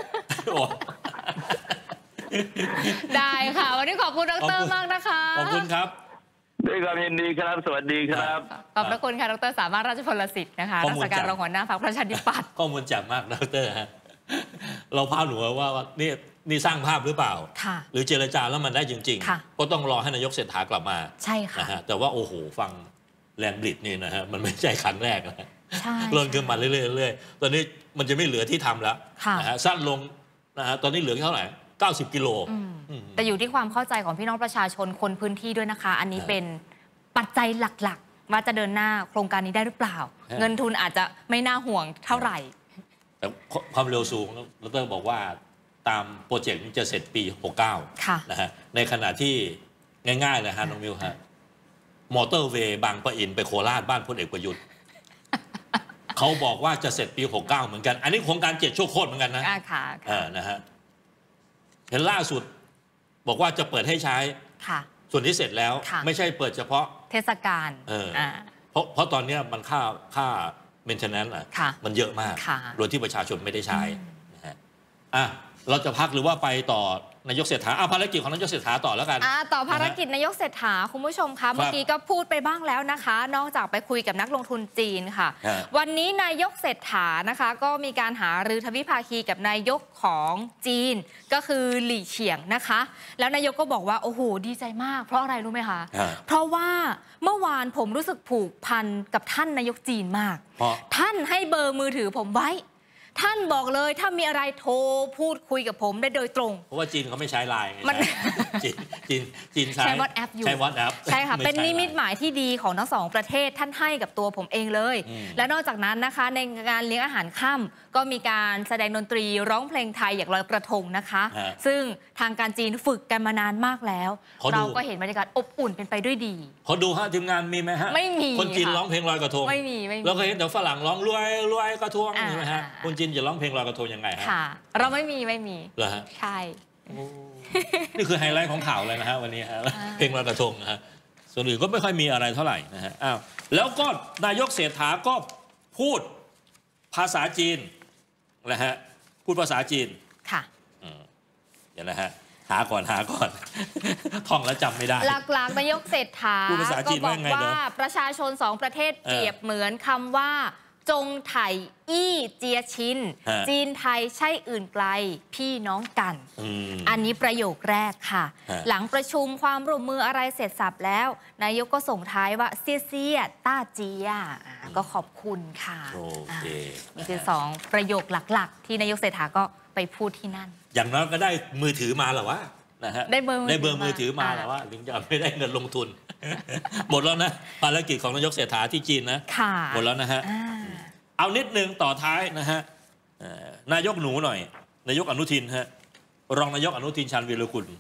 ได้ค่ะวันนี้ขอบคุณดร.มากนะคะขอบคุณครับด้วยความยินดีครับสวัสดีครับขอบพระคุณค่ะดร.สามารถราชพลสิทธิ์นะคะรักษาการรองหัวหน้าพรรคประชาธิปัตย์ข้อมูลแจ่มมากดร.ฮะเราพาดหัวว่านี่สร้างภาพหรือเปล่าหรือเจรจาแล้วมันได้จริงๆก็ต้องรอให้นายกเศรษฐากลับมาใช่ค่ะแต่ว่าโอ้โหฟังแลนด์บริดจ์นี่นะฮะมันไม่ใช่ครั้งแรกนะเริ่มขึ้นมาเรื่อยๆตอนนี้มันจะไม่เหลือที่ทำแล้วนะฮะสั้นลงนะฮะตอนนี้เหลือเท่าไหร่90 กิโลแต่อยู่ที่ความเข้าใจของพี่น้องประชาชนคนพื้นที่ด้วยนะคะอันนี้เป็นปัจจัยหลักๆว่าจะเดินหน้าโครงการนี้ได้หรือเปล่าเงินทุนอาจจะไม่น่าห่วงเท่าไหร่แต่ความเร็วสูงดร.บอกว่าตามโปรเจกต์นี้จะเสร็จปี69นะฮะในขณะที่ง่ายๆเลยฮะน้องมิวฮะมอเตอร์เวย์บางปะอินไปโคราชบ้านพลเอกประยุทธ์เขาบอกว่าจะเสร็จปี69เหมือนกันอันนี้โครงการ7ชั่วโคตรเหมือนกันนะนะฮะเห็นล่าสุดบอกว่าจะเปิดให้ใช้ส่วนที่เสร็จแล้วไม่ใช่เปิดเฉพาะเทศกาลเพราะตอนนี้มันค่าเมนเทนแนนซ์มันเยอะมากโดยที่ประชาชนไม่ได้ใช้นะฮะเราจะพักหรือว่าไปต่อนายกเศรษฐาภารกิจของนายกเศรษฐาต่อแล้วกันต่อภารกิจนายกเศรษฐาคุณผู้ชมคะเมื่อกี้ก็พูดไปบ้างแล้วนะคะนอกจากไปคุยกับนักลงทุนจีนค่ะวันนี้นายกเศรษฐานะคะก็มีการหารือทวิภาคีกับนายกของจีนก็คือหลี่เฉียงนะคะแล้วนายกก็บอกว่าโอ้โหดีใจมากเพราะอะไรรู้ไหมคะเพราะว่าเมื่อวานผมรู้สึกผูกพันกับท่านนายกจีนมากท่านให้เบอร์มือถือผมไว้ท่านบอกเลยถ้ามีอะไรโทรพูดคุยกับผมได้โดยตรงเพราะว่าจีนเขาไม่ใช้ไลน์จีนใช้ WhatsApp อยู่ใช้ WhatsApp ใช่ค่ะเป็นนิมิตหมายที่ดีของทั้งสองประเทศท่านให้กับตัวผมเองเลยและนอกจากนั้นนะคะในงานเลี้ยงอาหารค่ำก็มีการแสดงดนตรีร้องเพลงไทยอย่างลอยกระทงนะคะซึ่งทางการจีนฝึกกันมานานมากแล้วเราก็เห็นบรรยากาศอบอุ่นเป็นไปด้วยดีเขาดูฮะทีมงานมีไหมฮะไม่มีคนจีนร้องเพลงลอยกระทงไม่มีเราเคยเห็นแต่ฝรั่งร้องรวยกระทงใช่ไหมฮะคนจีนจะร้องเพลงลอยกระทงยังไงฮะค่ะเราไม่มีเหรอฮะใช่นี่คือไฮไลท์ของข่าวเลยนะฮะวันนี้ฮะเพลงลอยกระทงนะฮะส่วนอื่นก็ไม่ค่อยมีอะไรเท่าไหร่นะฮะแล้วก็นายกเศรษฐาก็พูดภาษาจีนนะฮะพูดภาษาจีนค่ะเดี๋ยวนะฮะหาก่อนท่องแล้วจำไม่ได้หลักๆนายกเศรษฐาก็บอกว่าประชาชน2ประเทศเปรียบเหมือนคำว่าจงไถ่อี้เจียชินจีนไทยใช่อื่นไกลพี่น้องกันอันนี้ประโยคแรกค่ะหลังประชุมความร่วมมืออะไรเสร็จสับแล้วนายกก็ส่งท้ายว่าเซียเซียต้าเจียก็ขอบคุณค่ะนี่คือ2ประโยคหลักๆที่นายกเศรษฐาก็ไปพูดที่นั่นอย่างน้อยก็ได้มือถือมาหรอวะนะฮะได้เบอร์มือถือมาแล้วว่าถึงจะไม่ได้เงินลงทุนหมดแล้วนะภารกิจของนายกเศรษฐาที่จีนนะหมดแล้วนะฮะเอานิดนึงต่อท้ายนะฮะนายกหนูหน่อยนายกอนุทินฮะรองนายกอนุทินชาญวีรกุล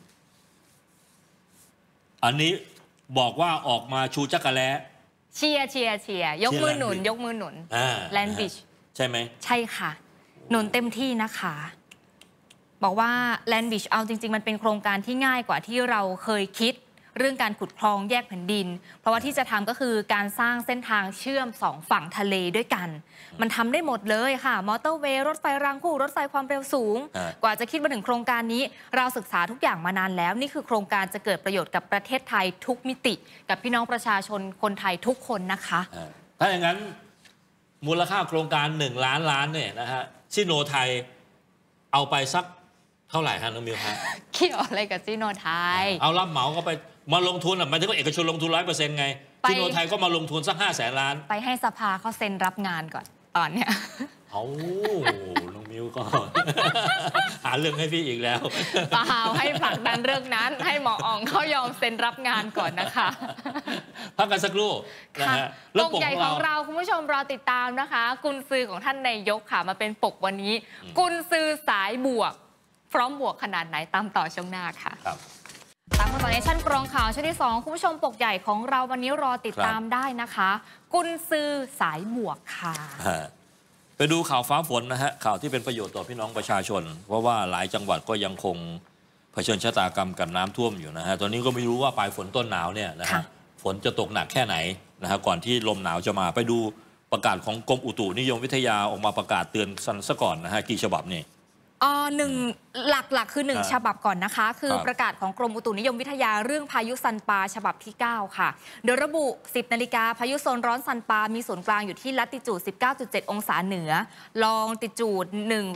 อันนี้บอกว่าออกมาชูจักรแล้เชียร์ยกมือหนุนแลนด์บิชใช่ไหมใช่ค่ะหนุนเต็มที่นะคะบอกว่าแลนด์บิชเอาจริงๆมันเป็นโครงการที่ง่ายกว่าที่เราเคยคิดเรื่องการขุดคลองแยกแผ่นดินเพราะว่าที่จะทำก็คือการสร้างเส้นทางเชื่อม2ฝั่งทะเลด้วยกันมันทำได้หมดเลยค่ะมอเตอร์เวย์รถไฟรางคู่รถไฟความเร็วสูงกว่าจะคิดมาถึงโครงการนี้เราศึกษาทุกอย่างมานานแล้วนี่คือโครงการจะเกิดประโยชน์กับประเทศไทยทุกมิติกับพี่น้องประชาชนคนไทยทุกคนนะคะถ้าอย่างนั้นมูลค่าโครงการ1 ล้านล้านเนี่ยนะฮะซิโนไทยเอาไปสักเท่าไหร่ฮะน้องมิวฮะเกี่ยวอะไรกับซิโนไทยเอารับเหมาก็ไปมาลงทุนหมายถึงว่าเอกชนลงทุน 100%ไงซิโนไทยก็มาลงทุนสัก500,000 ล้านไปให้สภาเขาเซ็นรับงานก่อนตอนเนี้ยเอาลุงมิวก็หาเรื่องให้พี่อีกแล้วเปล่าให้ผลักดันเรื่องนั้นให้หมออ๋องเขายอมเซ็นรับงานก่อนนะคะพักกันสักครู่นะฮะปกใหญ่ของเราคุณผู้ชมรอติดตามนะคะกุญซือของท่านนายกค่ะมาเป็นปกวันนี้กุญซือสายบวกพร้อมบวกขนาดไหนตามต่อช่วงหน้าค่ะตามต่อในชั้นกรองข่าวช่วงที่2คุณผู้ชมปกใหญ่ของเราวันนี้รอติดตามได้นะคะกุญซือสายบวกค่ะไปดูข่าวฟ้าฝนนะฮะข่าวที่เป็นประโยชน์ต่อพี่น้องประชาชนเพราะว่าหลายจังหวัดก็ยังคงเผชิญชะตากรรมกับน้ำท่วมอยู่นะฮะตอนนี้ก็ไม่รู้ว่าปลายฝนต้นหนาวเนี่ยนะฮะฝนจะตกหนักแค่ไหนนะฮะก่อนที่ลมหนาวจะมาไปดูประกาศของกรมอุตุนิยมวิทยาออกมาประกาศเตือนซะก่อนนะฮะกี่ฉบับนี่หนึ่งหลักๆคือ1ฉบับก่อนนะคะคือประกาศของกรมอุตุนิยมวิทยาเรื่องพายุซันปาฉบับที่9ค่ะโดยระบุ 10 นาฬิกาพายุโซนร้อนซันปามีศูนย์กลางอยู่ที่ลัติจูด 19.7 องศาเหนือลองติจูด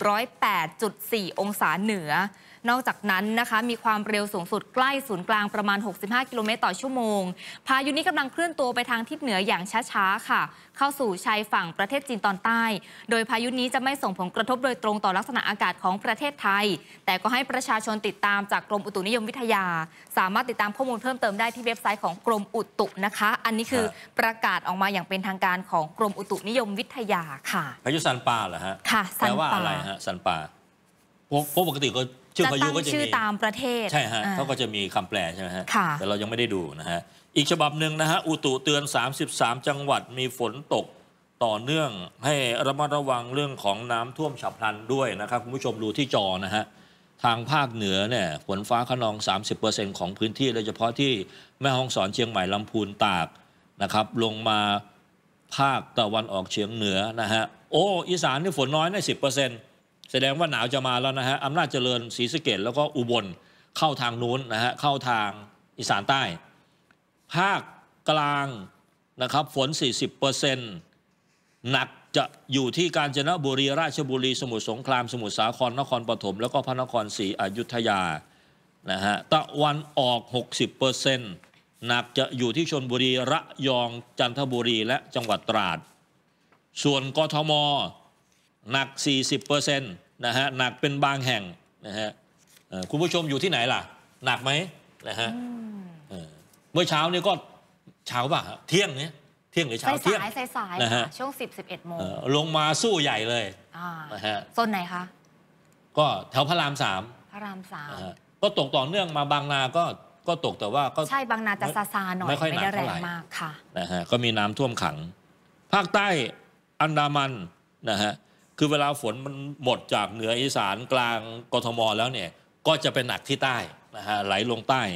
108.4 องศาเหนือนอกจากนั้นนะคะมีความเร็วสูงสุดใกล้ศูนย์กลางประมาณ65กิโลเมตรต่อชั่วโมงพายุนี้กำลังเคลื่อนตัวไปทางทิศเหนืออย่างช้าๆค่ะเข้าสู่ชายฝั่งประเทศจีนตอนใต้โดยพายุนี้จะไม่ส่งผลกระทบโดยตรงต่อลักษณะอากาศของประเทศไทยแต่ก็ให้ประชาชนติดตามจากกรมอุตุนิยมวิทยาสามารถติดตามข้อมูลเพิ่มเติมได้ที่เว็บไซต์ของกรมอุตุนะคะอันนี้คือประกาศออกมาอย่างเป็นทางการของกรมอุตุนิยมวิทยาค่ะพายุซันปาเหรอฮะค่ะแปลว่าอะไรฮะซันปาปกติก็ชื่อพายุก็จะมีชื่อตามประเทศใช่ฮะเขาก็จะมีคำแปลใช่ไหมฮะแต่เรายังไม่ได้ดูนะฮะอีกฉบับหนึ่งนะฮะอุตุเตือน33จังหวัดมีฝนตกต่อเนื่องให้ระมัดระวังเรื่องของน้ำท่วมฉับพลันด้วยนะครับคุณผู้ชมดูที่จอนะฮะทางภาคเหนือเนี่ยฝนฟ้าคะนอง 30% ของพื้นที่โดยเฉพาะที่แม่ฮ่องสอนเชียงใหม่ลำพูนตากนะครับลงมาภาคตะวันออกเฉียงเหนือนะฮะอีสานนี่ฝนน้อยได้ 10%แสดงว่าหนาวจะมาแล้วนะฮะอำนาจเจริญศรีสะเกษแล้วก็อุบลเข้าทางนู้นนะฮะเข้าทางอีสานใต้ภาคกลางนะครับฝน 40%หนักจะอยู่ที่กาญจนบุรีราชบุรีสมุทรสงครามสมุทรสาครนครปฐมแล้วก็พระนครศรีอยุธยานะฮะตะวันออก 60%หนักจะอยู่ที่ชลบุรีระยองจันทบุรีและจังหวัดตราดส่วนกทมหนัก 40%นะฮะหนักเป็นบางแห่งนะฮะคุณผู้ชมอยู่ที่ไหนล่ะหนักไหมนะฮะเมื่อเช้านี้ก็เช้าป่ะเที่ยงนี้เที่ยงหรือเช้าเที่ยงสายนะฮะช่วง10-11 โมงลงมาสู้ใหญ่เลยนะฮะโซนไหนคะก็แถวพระราม 3พระราม 3 ก็ตกต่อเนื่องมาบางนาก็ตกแต่ว่าก็ใช่บางนาจะซาหน่อยไม่ได้แรงมากค่ะนะฮะก็มีน้ำท่วมขังภาคใต้อันดามันนะฮะคือเวลาฝนมันหมดจากเหนืออีสานกลางกทมแล้วเนี่ยก็จะเป็นหนักที่ใต้นะฮะไหลลงใต้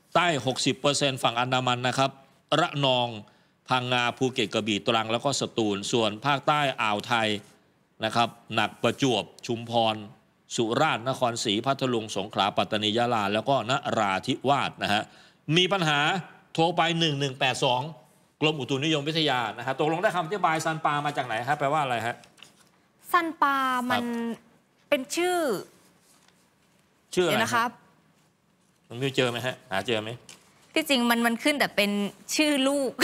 60% ฝั่งอันดามันนะครับระนองพังงาภูเก็ตกระบี่ตรังแล้วก็สตูลส่วนภาคใต้อ่าวไทยนะครับหนักประจวบชุมพรสุราษฎร์นครศรีพัทลุงสงขลาปัตตานียะลาแล้วก็นราธิวาสนะฮะมีปัญหาโทรไป1182กรมอุตุนิยมวิทยานะฮะตกลงได้คำอธิบายซันปามาจากไหนครับแปลว่าอะไรฮะซันปามันเป็นชื่ออะไรนะครับมันไม่เจอไหมฮะหาเจอไหมที่จริงมันขึ้นแต่เป็นชื่อลูก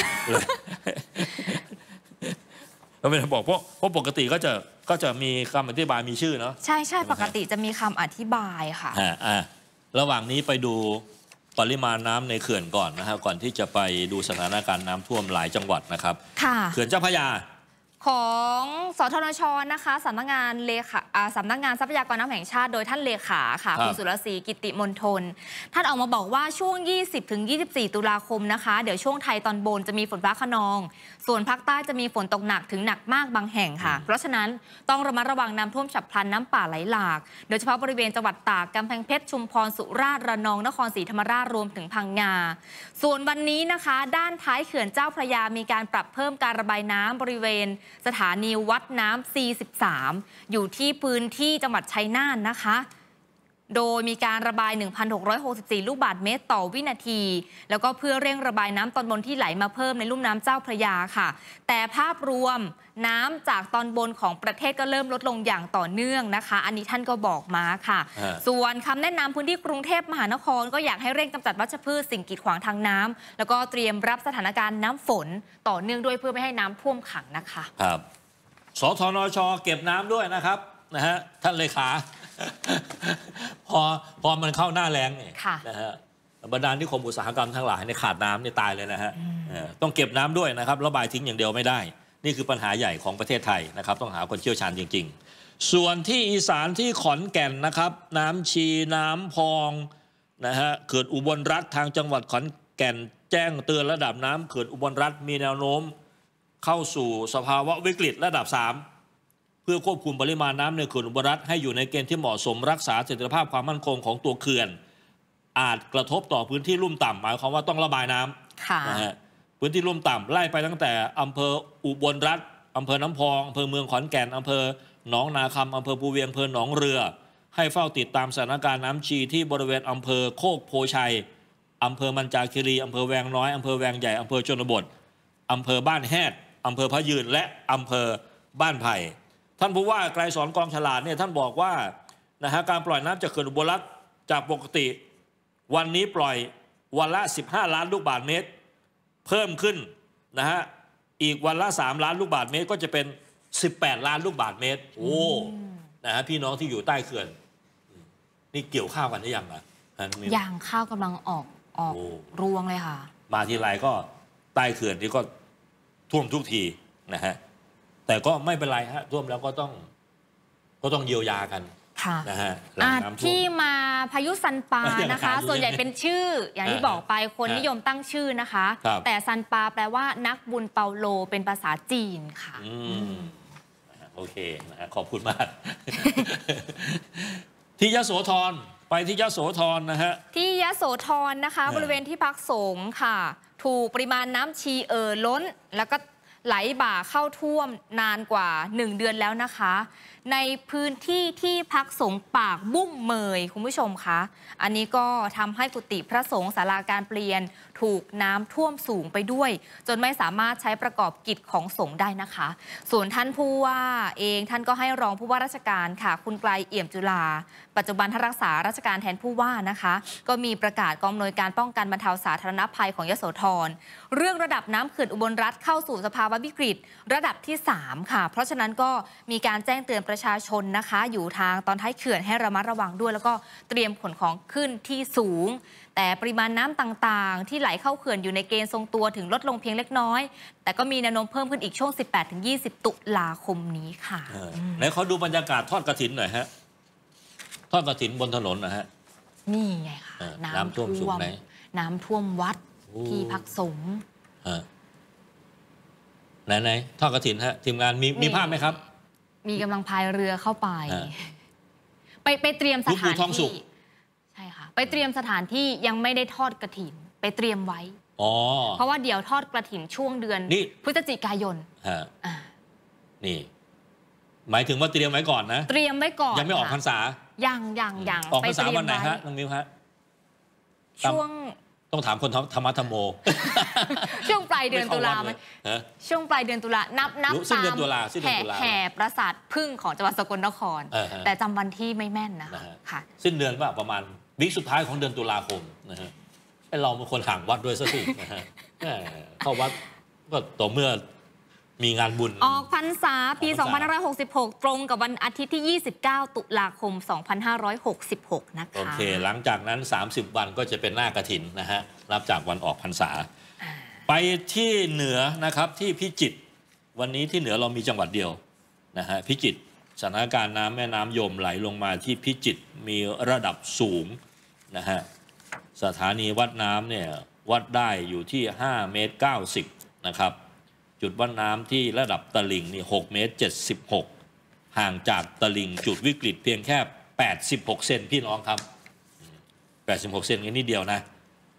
เราไม่ได้บอกเพราะปกติก็จะมีคำอธิบายมีชื่อเนาะใช่ปกติจะมีคำอธิบายค่ะระหว่างนี้ไปดูปริมาณน้ำในเขื่อนก่อนนะฮะก่อนที่จะไปดูสถานการณ์น้ำท่วมหลายจังหวัดนะครับเขื่อนเจ้าพระยาของสทนชนะคะสำนักงานทรัพยากรน้ำแห่งชาติโดยท่านเลขาค่ะคุณสุรศรีกิติมณฑลท่านออกมาบอกว่าช่วง 20-24 ตุลาคมนะคะเดี๋ยวช่วงไทยตอนบนจะมีฝนฟ้าคะนองส่วนภาคใต้จะมีฝนตกหนักถึงหนักมากบางแห่งค่ะเพราะฉะนั้นต้องระมัดระวังน้ำท่วมฉับพลันน้ำป่าไหลหลากโดยเฉพาะบริเวณจังหวัดตากกำแพงเพชรชุมพรสุราษฎร์ระนองนครศรีธรรมราชรวมถึงพังงาส่วนวันนี้นะคะด้านท้ายเขื่อนเจ้าพระยามีการปรับเพิ่มการระบายน้ำบริเวณสถานีวัดน้ำ C13 อยู่ที่พื้นที่จังหวัดชัยนาทนะคะโดยมีการระบาย 1,664 ลูกบาศก์เมตรต่อวินาทีแล้วก็เพื่อเร่งระบายน้ำตอนบนที่ไหลมาเพิ่มในลุ่มน้ำเจ้าพระยาค่ะแต่ภาพรวมน้ำจากตอนบนของประเทศก็เริ่มลดลงอย่างต่อเนื่องนะคะอันนี้ท่านก็บอกมาค่ะส่วนคำแนะนำพื้นที่กรุงเทพมหานครก็อยากให้เร่งกำจัดวัชพืชสิ่งกีดขวางทางน้ำแล้วก็เตรียมรับสถานการณ์น้ำฝนต่อเนื่องด้วยเพื่อไม่ให้น้ำท่วมขังนะคะครับสธนช.เก็บน้ำด้วยนะครับนะฮะท่านเลขา พอมันเข้าหน้าแล้งเนี่ยนะฮะบรรดานิคมอุตสาหกรรมทั้งหลายเนี่ยขาดน้ำเนี่ยตายเลยนะฮะต้องเก็บน้ำด้วยนะครับระบายทิ้งอย่างเดียวไม่ได้นี่คือปัญหาใหญ่ของประเทศไทยนะครับต้องหาคนเชี่ยวชาญจริงๆส่วนที่อีสานที่ขอนแก่นนะครับน้ำชีน้ำพองนะฮะเขื่อนอุบลรัฐทางจังหวัดขอนแก่นแจ้งเตือนระดับน้ำเขื่อนอุบลรัฐมีแนวโน้มเข้าสู่สภาวะวิกฤตระดับ 3เพื่อควบคุมปริมาณน้ำในเขื่อนอุบลรัฐให้อยู่ในเกณฑ์ที่เหมาะสมรักษาเสถียรภาพความมั่นคงของตัวเขื่อนอาจกระทบต่อพื้นที่ลุ่มต่ำหมายความว่าต้องระบายน้ำนะฮะพื้นที่ลุ่มต่ำไล่ไปตั้งแต่อำเภออุบลรัฐอำเภอน้ำพองอำเภอเมืองขอนแก่นอำเภอหนองนาคำอำเภอภูเวียงอำเภอหนองเรือให้เฝ้าติดตามสถานการณ์น้ำชีที่บริเวณอำเภอโคกโพชัยอำเภอมันจาคีรีอำเภอแวงน้อยอำเภอแวงใหญ่อำเภอชนบทอำเภอบ้านแฮดอำเภอพะยืนและอำเภอบ้านไผ่ท่านผู้ว่าไกรสอนกองฉลาดเนี่ยท่านบอกว่านะฮะการปล่อยน้ำจากเขื่อนอุบลรัฐจากปกติวันนี้ปล่อยวันละ15 ล้านลูกบาศก์เมตรเพิ่มขึ้นนะฮะอีกวันละ3 ล้านลูกบาศก์เมตรก็จะเป็น18 ล้านลูกบาศก์เมตรโอ้นะฮะพี่น้องที่อยู่ใต้เขื่อนนี่เกี่ยวข้าวกันหรือยังนะยังข้าวกำลังออกรวงเลยค่ะมาทีไรก็ใต้เขื่อนนี่ก็ท่วมทุกทีนะฮะแต่ก็ไม่เป็นไรฮะท่วมแล้วก็ต้องเยียวยากันนะฮะที่มาพายุซันปานะคะส่วนใหญ่เป็นชื่ออย่างที่บอกไปคนนิยมตั้งชื่อนะคะแต่ซันปาแปลว่านักบุญเปาโลเป็นภาษาจีนค่ะโอเคนะขอบคุณมาก ที่ยโสธรไปที่ยโสธรนะฮะที่ยโสธรนะคะบริเวณที่พักสงฆ์ค่ะถูกปริมาณน้ำชีล้นแล้วก็ไหลบ่าเข้าท่วมนานกว่า1 เดือนแล้วนะคะในพื้นที่ที่พักสงฆ์ปากบุ้งเมยคุณผู้ชมคะอันนี้ก็ทำให้กุฏิพระสงฆ์ศาลาการเปลี่ยนถูกน้ำท่วมสูงไปด้วยจนไม่สามารถใช้ประกอบกิจของสงฆ์ได้นะคะส่วนท่านผู้ว่าเองท่านก็ให้รองผู้ว่าราชการค่ะคุณไกลเอี่ยมจุฬาปัจจุบันท่านรักษาราชการแทนผู้ว่านะคะก็มีประกาศกองอำนวยการป้องกันบรรเทาสาธารณภัยของยโสธรเรื่องระดับน้ำเขื่อนอุบลรัฐเข้าสู่สภาวะวิกฤตระดับที่3ค่ะเพราะฉะนั้นก็มีการแจ้งเตือนประชาชนนะคะอยู่ทางตอนท้ายเขื่อนให้ระมัดระวังด้วยแล้วก็เตรียมขนของขึ้นที่สูงแต่ปริมาณน้ำต่างๆที่ไหลเข้าเขื่อนอยู่ในเกณฑ์ทรงตัวถึงลดลงเพียงเล็กน้อยแต่ก็มีแนวโน้มเพิ่มขึ้นอีกช่วง 18-20 ตุลาคมนี้ค่ะไหนขอดูบรรยากาศทอดกฐินหน่อยฮะทอดกฐินบนถนนนะฮะนี่ไงค่ะน้ำท่วมสูงไหนน้ำท่วมวัดที่พักสงฆ์ไหนทอดกฐินฮะทีมงานมีภาพไหมครับมีกำลังพายเรือเข้าไปไปเตรียมสถานที่ใช่ค่ะไปเตรียมสถานที่ยังไม่ได้ทอดกฐินไปเตรียมไว้เพราะว่าเดี๋ยวทอดกฐินช่วงเดือนพฤศจิกายนนี่หมายถึงว่าเตรียมไว้ก่อนนะเตรียมไว้ก่อนยังไม่ออกพรรษายังออกพรรษาวันไหนฮะน้องมิ้วฮะช่วงต้องถามคนธรรมะธรรมโมช่วงปลายเดือนตุลาไหมช่วงปลายเดือนตุลานับตามแห่ปราสาทพึ่งของจังหวัดสกลนครแต่จำวันที่ไม่แม่นนะคะสิ้นเดือนว่าประมาณวิกสุดท้ายของเดือนตุลาคมนะฮะให้เราเป็นคนห่างวัดด้วยซะสินะฮะเข้าวัดก็ต่อเมื่อมีงานบุญออกพรรษาปี 2566 ตรงกับวันอาทิตย์ที่ 29 ตุลาคม 2566 นะคะโอเคหลังจากนั้น30 วันก็จะเป็นหน้ากฐินนะฮะนับจากวันออกพรรษาไปที่เหนือนะครับที่พิจิตรวันนี้ที่เหนือเรามีจังหวัดเดียวนะฮะพิจิตรสถานการณ์น้ำแม่น้ำยมไหลลงมาที่พิจิตรมีระดับสูงนะฮะสถานีวัดน้ำเนี่ยวัดได้อยู่ที่5 เมตร 90นะครับจุดวัดน้ำที่ระดับตลิ่งนี่6 เมตร 76ห่างจากตลิ่งจุดวิกฤตเพียงแค่86 เซนพี่น้องครับ86 เซนนิดเดียวนะ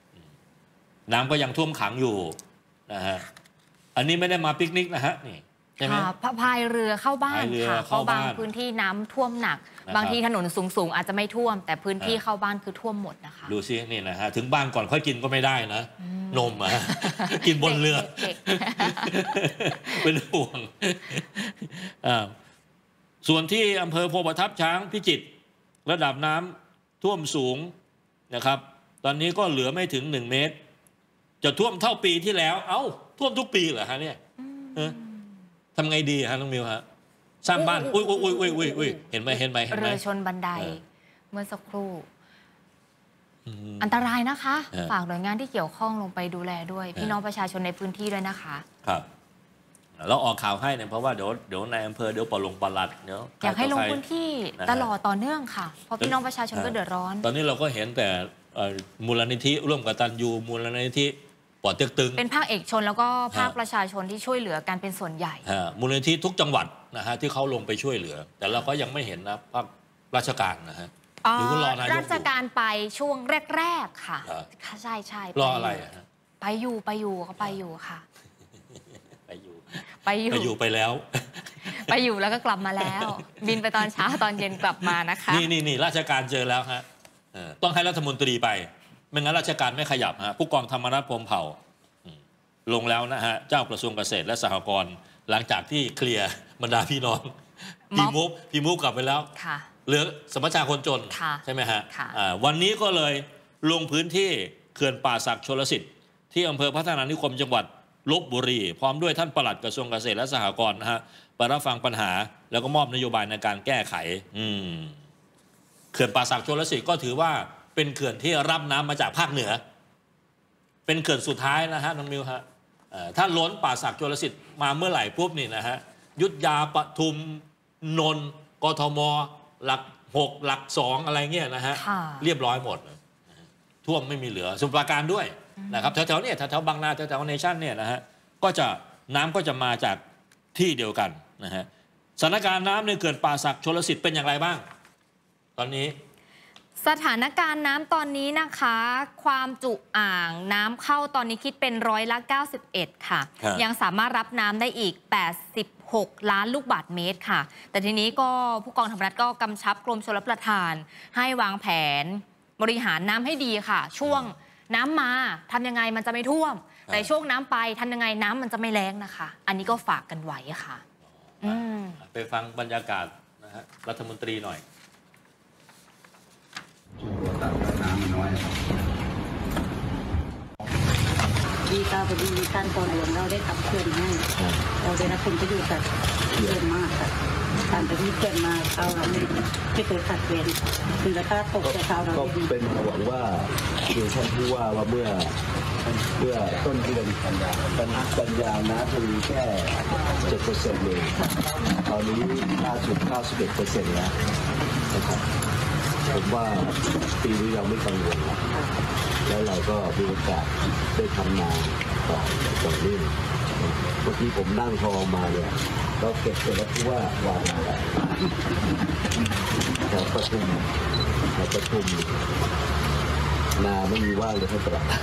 น้ำก็ยังท่วมขังอยู่นะฮะอันนี้ไม่ได้มาปิกนิกนะฮะนี่ใช่ไหมพายเรือเข้าบ้านค่ะเพราะบางพื้นที่น้ำท่วมหนักบางทีถนนสูงอาจจะไม่ท่วมแต่พื้นที่เข้าบ้านคือท่วมหมดนะคะดูซินี่นะฮะถึงบ้านก่อนค่อยกินก็ไม่ได้นะนมกินบนเรือเป็นห่วงส่วนที่อำเภอโพธิ์ประทับช้างพิจิตรระดับน้ำท่วมสูงนะครับตอนนี้ก็เหลือไม่ถึง1 เมตรจะท่วมเท่าปีที่แล้วเอ้าท่วมทุกปีเหรอฮะเนี่ยทำไงดีฮะน้องมิวฮะสร้างบ้านอุ้ยเห็นไหมเรือชนบันไดเมื่อสักครู่อันตรายนะคะฝากหน่วยงานที่เกี่ยวข้องลงไปดูแลด้วยพี่น้องประชาชนในพื้นที่ด้วยนะคะครับเราออกข่าวให้เนี่ยเพราะว่าเดี๋ยวนายอำเภอเดี๋ยวปลัดเดี๋ยวอยากให้ลงพื้นที่ตลอดต่อเนื่องค่ะเพราะพี่น้องประชาชนก็เดือดร้อนตอนนี้เราก็เห็นแต่มูลนิธิร่วมกตัญญูมูลนิธิป่อเต็กตึงเป็นภาคเอกชนแล้วก็ภาคประชาชนที่ช่วยเหลือกันเป็นส่วนใหญ่มูลนิธิทุกจังหวัดนะฮะที่เขาลงไปช่วยเหลือแต่เราก็ยังไม่เห็นนะภาคราชการนะฮะหรือรอนายกราชการไปช่วงแรกๆค่ะใช่รออะไรไปอยู่เขาไปอยู่ค่ะไปอยู่ไปแล้วไปอยู่แล้วก็กลับมาแล้วบินไปตอนเช้าตอนเย็นกลับมานะคะนี่ราชการเจอแล้วฮะต้องให้รัฐมนตรีไปไม่งั้นราชการไม่ขยับฮะผู้กองธรรมนัส พรหมเผ่าลงแล้วนะฮะเจ้ากระทรวงเกษตรและสหกรณ์หลังจากที่เคลียร์บรรดาพี่น้องพี่มูฟกลับไปแล้วเหลือสมัชชาคนจนใช่ไหมฮะวันนี้ก็เลยลงพื้นที่เขื่อนป่าสักชลสิทธิ์ที่อำเภอพัฒนานิคมจังหวัดลพบุรีพร้อมด้วยท่านปลัดกระทรวงเกษตรและสหกรณ์นะฮะไปรับฟังปัญหาแล้วก็มอบนโยบายในการแก้ไขเขื่อนป่าสักชลสิทธิ์ก็ถือว่าเป็นเขื่อนที่รับน้ำมาจากภาคเหนือเป็นเขื่อนสุดท้ายนะฮะน้องมิวฮะถ้าล้นป่าสักชลสิทธิ์มาเมื่อไหร่ปุ๊บนี่นะฮะยุทธยาปทุมนนท์กทมหลัก6หลัก2อะไรเงี้ยนะฮะเรียบร้อยหมดท่วมไม่มีเหลือสมุทรปราการด้วยนะครับแถวๆเนี่ยแถวๆบางนาแถวๆเนชั่นเนี่ยนะฮะก็จะน้ำก็จะมาจากที่เดียวกันนะฮะสถานการณ์น้ำในเขื่อนป่าสักชลสิทธิ์เป็นอย่างไรบ้างตอนนี้สถานการณ์น้ำตอนนี้นะคะความจุอ่างน้ำเข้าตอนนี้คิดเป็น91%ค่ะยังสามารถรับน้ำได้อีก86 ล้านลูกบาศก์เมตรค่ะแต่ทีนี้ก็ผู้กองธรรมนัสก็กำชับกรมชลประทานให้วางแผนบริหารน้ำให้ดีค่ะช่วงน้ำมาทำยังไงมันจะไม่ท่วมแต่ช่วงน้ำไปทำยังไงน้ำมันจะไม่แล้งนะคะอันนี้ก็ฝากกันไว้ค่ะไปฟังบรรยากาศนะฮะรัฐมนตรีหน่อยน้ำมันน้อยดีตาพอดีขั้นตอนหลวงเราได้ทำเขื่อนให้เราได้รับผลประโยชน์จากเยอะมากค่ะการไปที่เขื่อนมาเขาเราไม่เคยขาดเวรคือราคาตกแต่เขาเราก็เป็นหวังว่าคือท่านผู้ว่าเมื่อต้นเดือนกันยานะคือแค่7%เลยตอนนี้ล่าสุด 91% แล้วนะครับผมว่าปีนี้เราไม่กังวลแล้วเราก็มีโอกาสได้ทำนาต่อเนื่องเมื่อกี้ผมนั่งพอมาเนี่ยเราเก็บเสร็จแล้วที่ว่าวางอะไรแถวปทุมนาไม่มีว่างเลยท่านประธาน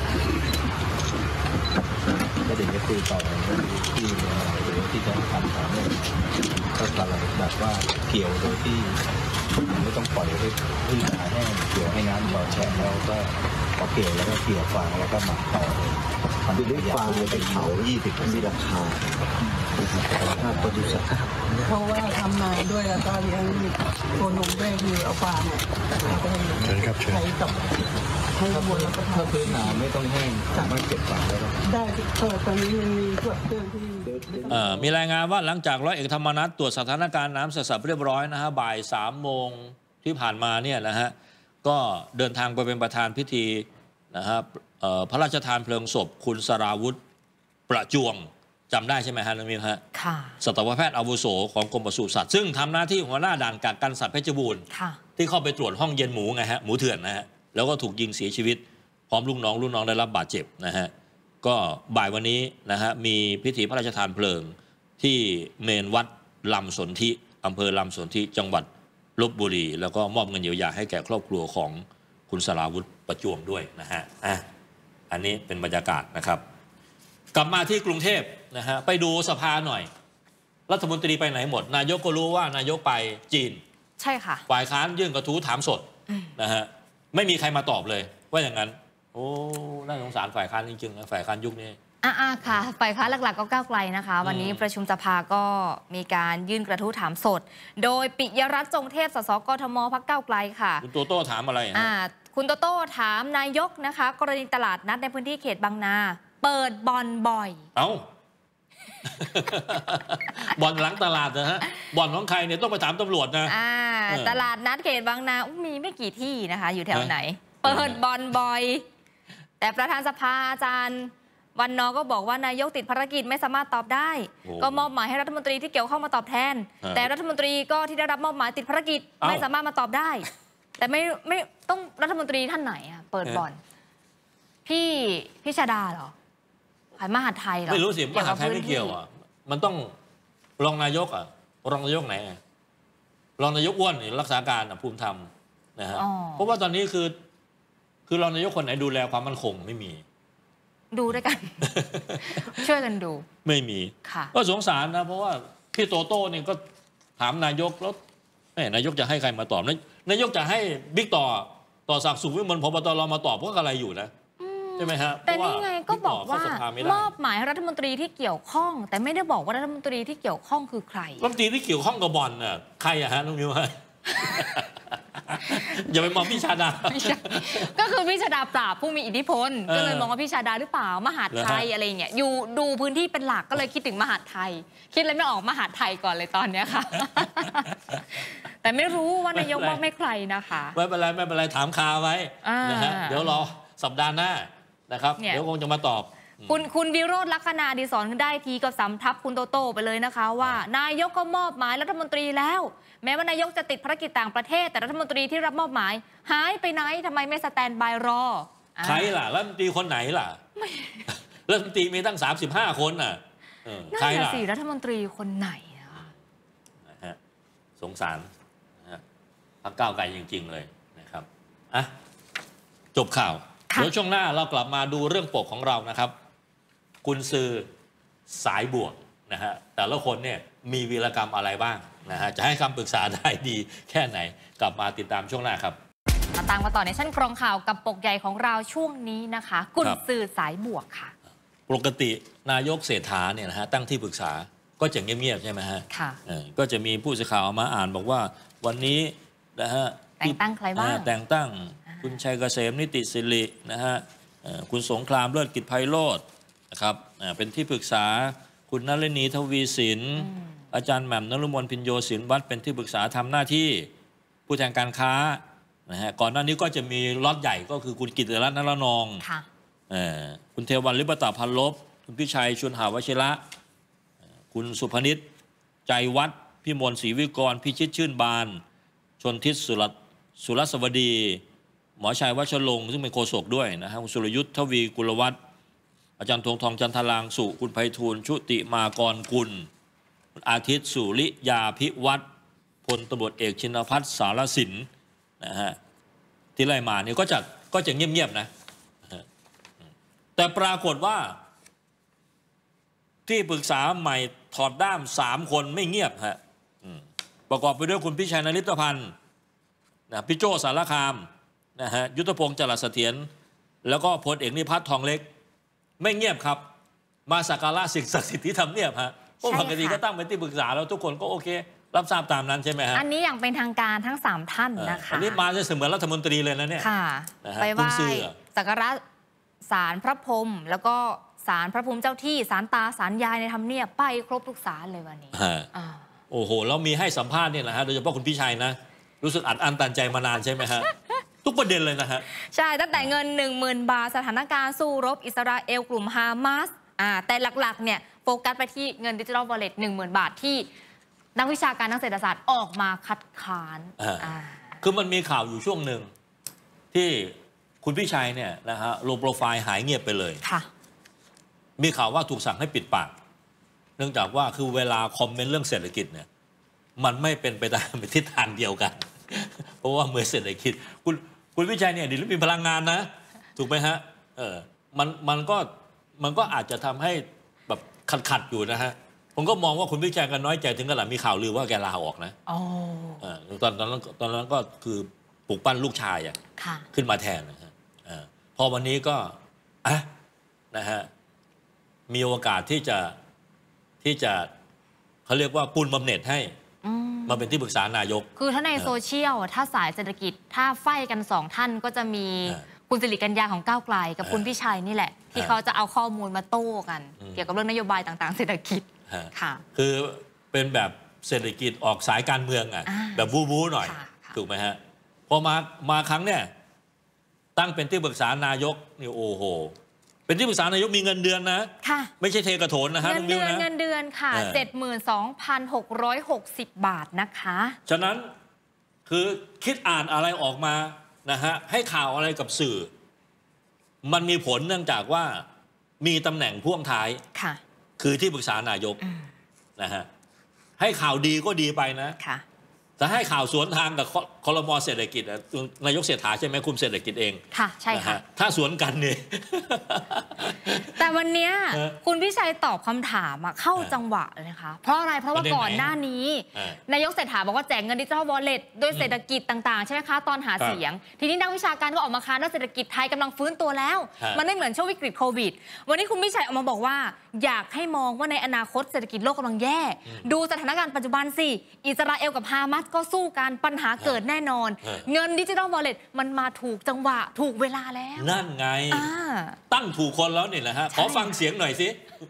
ก็เดี๋ยวจะคุยต่อที่ที่จะทำต่อเนี่ยก็อะไรแบบว่าเกี่ยวโดยที่ไม่ต้องปล่อยให้นาแห้งเกี่ยวให้น้ำหล่อแฉะแล้วก็พอเกี่ยวแล้วก็เกี่ยวฟางแล้วก็หมักต่อคือด้วยฟางไปเผา20มีราคาถ้าปฏิเสธเพราะว่าทำนาด้วยแล้วก็เลี้ยงโคนมด้วยคือเอาฟางเนี่ยใช้กับให้วัวแล้วก็ถ้าพื้นหนาไม่ต้องแห้งสามารถเก็บฟางได้ตอนนี้มันมีเครื่องที่มีรายงานว่าหลังจากร้อยเอกธรรมนัสตรวจสถานการณ์น้ำเสร็จสับเรียบร้อยนะฮะบ่าย3 โมงที่ผ่านมาเนี่ยนะฮะก็เดินทางไปเป็นประธานพิธีนะฮะพระราชทานเพลิงศพคุณสราวุธประจวงจำได้ใช่ไหมฮะน้องมิวฮะสัตวแพทย์อาวุโสของกรมปศุสัตว์ซึ่งทำหน้าที่หัวหน้าด่านกักกันสัตว์เพชรบูรณ์ที่เข้าไปตรวจห้องเย็นหมูไงฮะหมูเถื่อนนะฮะแล้วก็ถูกยิงเสียชีวิตพร้อมลูกน้องได้รับบาดเจ็บนะฮะก็บ่ายวันนี้นะฮะมีพิธีพระราชทานเพลิงที่เมนวัดลำสนธิอำเภอลำสนธิจังหวัดลพบุรีแล้วก็มอบเงินเยียวยาให้แก่ครอบครัวของคุณสราวุธประจวงด้วยนะฮะอันนี้เป็นบรรยากาศนะครับกลับมาที่กรุงเทพนะฮะไปดูสภาหน่อยรัฐมนตรีไปไหนหมดนายกก็รู้ว่านายกไปจีนใช่ค่ะฝ่ายค้านยื่นกระทู้ถามสดนะฮะไม่มีใครมาตอบเลยว่าอย่างนั้นโอ้น่าสงสารฝ่ายค้านจริงๆนะฝ่ายค้านยุคนี้ค่ะฝ่ายค้านหลักๆก็ก้าวไกลนะคะวันนี้ประชุมสภาก็มีการยื่นกระทู้ถามสดโดยปิยรัตน์จงเทพสสกทมพรรคก้าวไกลค่ะคุณโตโต้ถามอะไรคุณโตโต้ถามนายกนะคะกรณีตลาดนัดในพื้นที่เขตบางนาเปิดบ่อนบ่อยบ่อนหลังตลาดนะฮะบ่อนของใครเนี่ยต้องไปถามตำรวจนะตลาดนัดเขตบางนามีไม่กี่ที่นะคะอยู่แถวไหนเปิดบ่อนบ่อยแต่ประธานสภาอาจารย์วันนอก็บอกว่านายกติดภารกิจไม่สามารถตอบได้ก็มอบหมายให้รัฐมนตรีที่เกี่ยวข้องมาตอบแทนแต่รัฐมนตรีก็ที่ได้รับมอบหมายติดภารกิจไม่สามารถมาตอบได้แต่ไม่ต้องรัฐมนตรีท่านไหนอะเปิดบ่อนพี่ชาดาเหรอฝ่ายมหาดไทยเหรอไม่รู้สิมหาดไทยไม่เกี่ยวอ่ะมันต้องรองนายกรองนายกไหนรองนายกอ้วนรักษาการภูมิธรรมนะฮะเพราะว่าตอนนี้คือรองนายกคนไหนดูแลความมั่นคงไม่มีดูด้วยกัน ช่วยกันดูไม่มีก็สงสารนะเพราะว่าพี่โตโต้เนี่ยก็ถามนายกแล้วนายกจะให้ใครมาตอบนายกจะให้บิ๊กต่อศักดิ์สุขวิมลพบตรมาตอบก็อะไรอยู่นะใช่ไหมฮะแต่นี่ไงก็บอกว่ามอบหมายรัฐมนตรีที่เกี่ยวข้องแต่ไม่ได้บอกว่ารัฐมนตรีที่เกี่ยวข้องคือใครรัฐมนตรีที่เกี่ยวข้องกับบ่อนน่ะใครอะฮะน้องมิวอย่าไปมองพี่ชาดาก็คือพี่ชาดาปราบผู้มีอิทธิพลก็เลยมองว่าพี่ชาดาหรือเปล่ามหาดไทยอะไรเงี้ยอยู่ดูพื้นที่เป็นหลักก็เลยคิดถึงมหาดไทยคิดอะไรไม่ออกมหาดไทยก่อนเลยตอนนี้ค่ะแต่ไม่รู้ว่านายกบอกไม่ใครนะคะไม่เป็นไรถามคาไว้นะฮะเดี๋ยวรอสัปดาห์หน้านะครับเดี๋ยวคงจะมาตอบคุณวิโรจน์ลักษณะอดิศรได้ทีก็สำทับคุณโตโต้ไปเลยนะคะว่านายกก็มอบหมายรัฐมนตรีแล้วแม้ว่านายกจะติดภารกิจต่างประเทศแต่รัฐมนตรีที่รับมอบหมายหายไปไหนทำไมไม่สแตนบายรอใครล่ะรัฐมนตรีคนไหนล่ะรัฐมนตรีมีตั้ง35 คนน่ะใครล่ะรัฐมนตรีคนไหนนะฮะสงสารพรรคก้าวไกลจริงๆเลยนะครับจบข่าวเดี๋ยวช่วงหน้าเรากลับมาดูเรื่องปกของเรานะครับกุนซือสายบวกนะฮะแต่ละคนเนี่ยมีวีรกรรมอะไรบ้างนะฮะจะให้คำปรึกษาได้ดีแค่ไหนกลับมาติดตามช่วงหน้าครับมาตามกันต่อในชั้นกรองข่าวกับปกใหญ่ของเราช่วงนี้นะคะกุนซือสายบวกค่ะปกตินายกเศรษฐาเนี่ยนะฮะตั้งที่ปรึกษาก็จะเงียบๆใช่ไหมฮะค่ะก็จะมีผู้สื่อข่าวมาอ่านบอกว่าวันนี้นะฮะแต่งตั้งใครบ้างแต่งตั้งคุณชัยเกษมนิติสิรินะฮะคุณสงครามเลิศกิจไพโรจน์นะครับเป็นที่ปรึกษาคุณนฤณีทวีสินอาจารย์แหม่มนฤมลพิญโยศิลวัฒน์เป็นที่ปรึกษาทำหน้าที่ผู้แทนการค้านะฮะก่อนหน้านี้ก็จะมีล็อตใหญ่ก็คือคุณกิตติรัตน์นรนองคุณเทวันลิปตาพันลบคุณพิชัยชวนหาวชิระคุณสุพนิชใจวัดพิมลศรีวิกรพิชิตชื่นบานชนทิศสุรสวดีหมอชัยวัชรงค์ซึ่งเป็นโฆษกด้วยนะฮะคุณสุรยุทธทวีกุลวัฒน์อาจารย์ธงทองจันทรางสุคุณไพฑูรย์ชุติมากรกุลอาทิตย์สุริยาภิวัตรพลตำรวจเอกชินภัทรสารสินนะฮะที่ไล่มาเนี่ยก็จะเงียบๆนะแต่ปรากฏว่าที่ปรึกษาใหม่ถอดด้าม3 คนไม่เงียบฮะประกอบไปด้วยคุณพิชัยนฤทธพันธ์นะพี่โจสารคามนะฮะยุทธพงศ์จรัสเสถียรแล้วก็พลเอกนิพัฒน์ทองเล็กไม่เงียบครับมาสักการะสิ่งศักดิ์สิทธิ์ที่ทำเนียบฮะปกติก็ตั้งเป็นที่ปรึกษาแล้วทุกคนก็โอเครับทราบตามนั้นใช่ไหมฮะอันนี้อย่างเป็นทางการทั้ง3 ท่านนะคะอันนี้มาจะเสมือนรัฐมนตรีเลยนะเนี่ยค่ะไปไหว้สักการะศาลพระพรหมแล้วก็ศาลพระภูมิเจ้าที่ศาลตาศาลยายในทำเนียบไปครบทุกศาลเลยวันนี้โอ้โหแล้วมีให้สัมภาษณ์เนี่ยนะฮะโดยเฉพาะคุณพิชัยนะรู้สึกอัดอั้นตันใจมานานใช่ไหมฮะทุกประเด็นเลยนะฮะใช่ตั้งแต่เงิน 10,000 บาทสถานการณ์สู้รบอิสราเอลกลุ่มฮามาสแต่หลักๆเนี่ยโฟกัสไปที่เงินดิจิทัลวอลเล็ต 10,000 บาทที่นักวิชาการนักเศรษฐศาสตร์ออกมาคัดค้านคือมันมีข่าวอยู่ช่วงหนึ่งที่คุณพิชัยเนี่ยนะฮะโลโปรไฟล์หายเงียบไปเลยมีข่าวว่าถูกสั่งให้ปิดปากเนื่องจากว่าคือเวลาคอมเมนต์เรื่องเศรษฐกิจเนี่ยมันไม่เป็นไปตามทิศทางเดียวกันเพราะว่าเมื่อเศรษฐกิจคุณพิชัยเนี่ยดีแล้วมีพลังงานนะถูกไหมฮะมันก็อาจจะทำให้แบบขัดอยู่นะฮะผมก็มองว่าคุณพิชัยกันน้อยใจถึงขนาดมีข่าวลือว่าแกลาออกนะตอนนั้นก็คือปลุกปั้นลูกชายขึ้นมาแทนนะฮะพอวันนี้ก็นะฮะมีโอกาสที่จะเขาเรียกว่าปูนบำเหน็จให้มาเป็นที่ปรึกษานายกคือถ้าในโซเชียลถ้าสายเศรษฐกิจถ้าไฟกัน2 ท่านก็จะมีคุณสิริกัญญาของก้าวไกลกับคุณพิชัยนี่แหละที่เขาจะเอาข้อมูลมาโต้กันเกี่ยวกับเรื่องนโยบายต่างๆเศรษฐกิจค่ะคือเป็นแบบเศรษฐกิจออกสายการเมืองแบบบู๊หน่อยถูกไหมฮะพอมาครั้งเนี่ยตั้งเป็นที่ปรึกษานายกนี่โอ้โหเป็นที่ปรึกษานายกมีเงินเดือนนะไม่ใช่เทกระโถนนะฮะเงินเดือนค่ะ 72,660 บาทนะคะฉะนั้นคือคิดอ่านอะไรออกมานะฮะให้ข่าวอะไรกับสื่อมันมีผลเนื่องจากว่ามีตำแหน่งพ่วงท้ายคือที่ปรึกษานายกนะฮะให้ข่าวดีก็ดีไปนะแต่ให้ข่าวสวนทางกับครม.เศรษฐกิจนายกเศรษฐาใช่ไหมคุมเศรษฐกิจเองค่ะใช่ค่ะถ้าสวนกันเนี่ยแต่วันนี้คุณพิชัยตอบคำถามเข้าจังหวะเลยนะคะเพราะอะไรเพราะว่าก่อนหน้านี้นายกเศรษฐาบอกว่าแจกเงินดิจิทัลวอลเล็ตด้วยเศรษฐกิจต่างๆใช่ไหมคะตอนหาเสียงทีนี้นักวิชาการก็ออกมาค้านว่าเศรษฐกิจไทยกำลังฟื้นตัวแล้วมันไม่เหมือนช่วงวิกฤตโควิดวันนี้คุณพิชัยออกมาบอกว่าอยากให้มองว่าในอนาคตเศรษฐกิจโลกกำลังแย่ดูสถานการณ์ปัจจุบันสิอิสราเอลกับฮามาสก็สู้กันปัญหาเกิดแน่นอนเงินดิจิทัลวอลเล็ตมันมาถูกจังหวะถูกเวลาแล้วนั่นไงตั้งถูกคนแล้วเนี่ยนะฮะขอฟังเสียงหน่อยสิ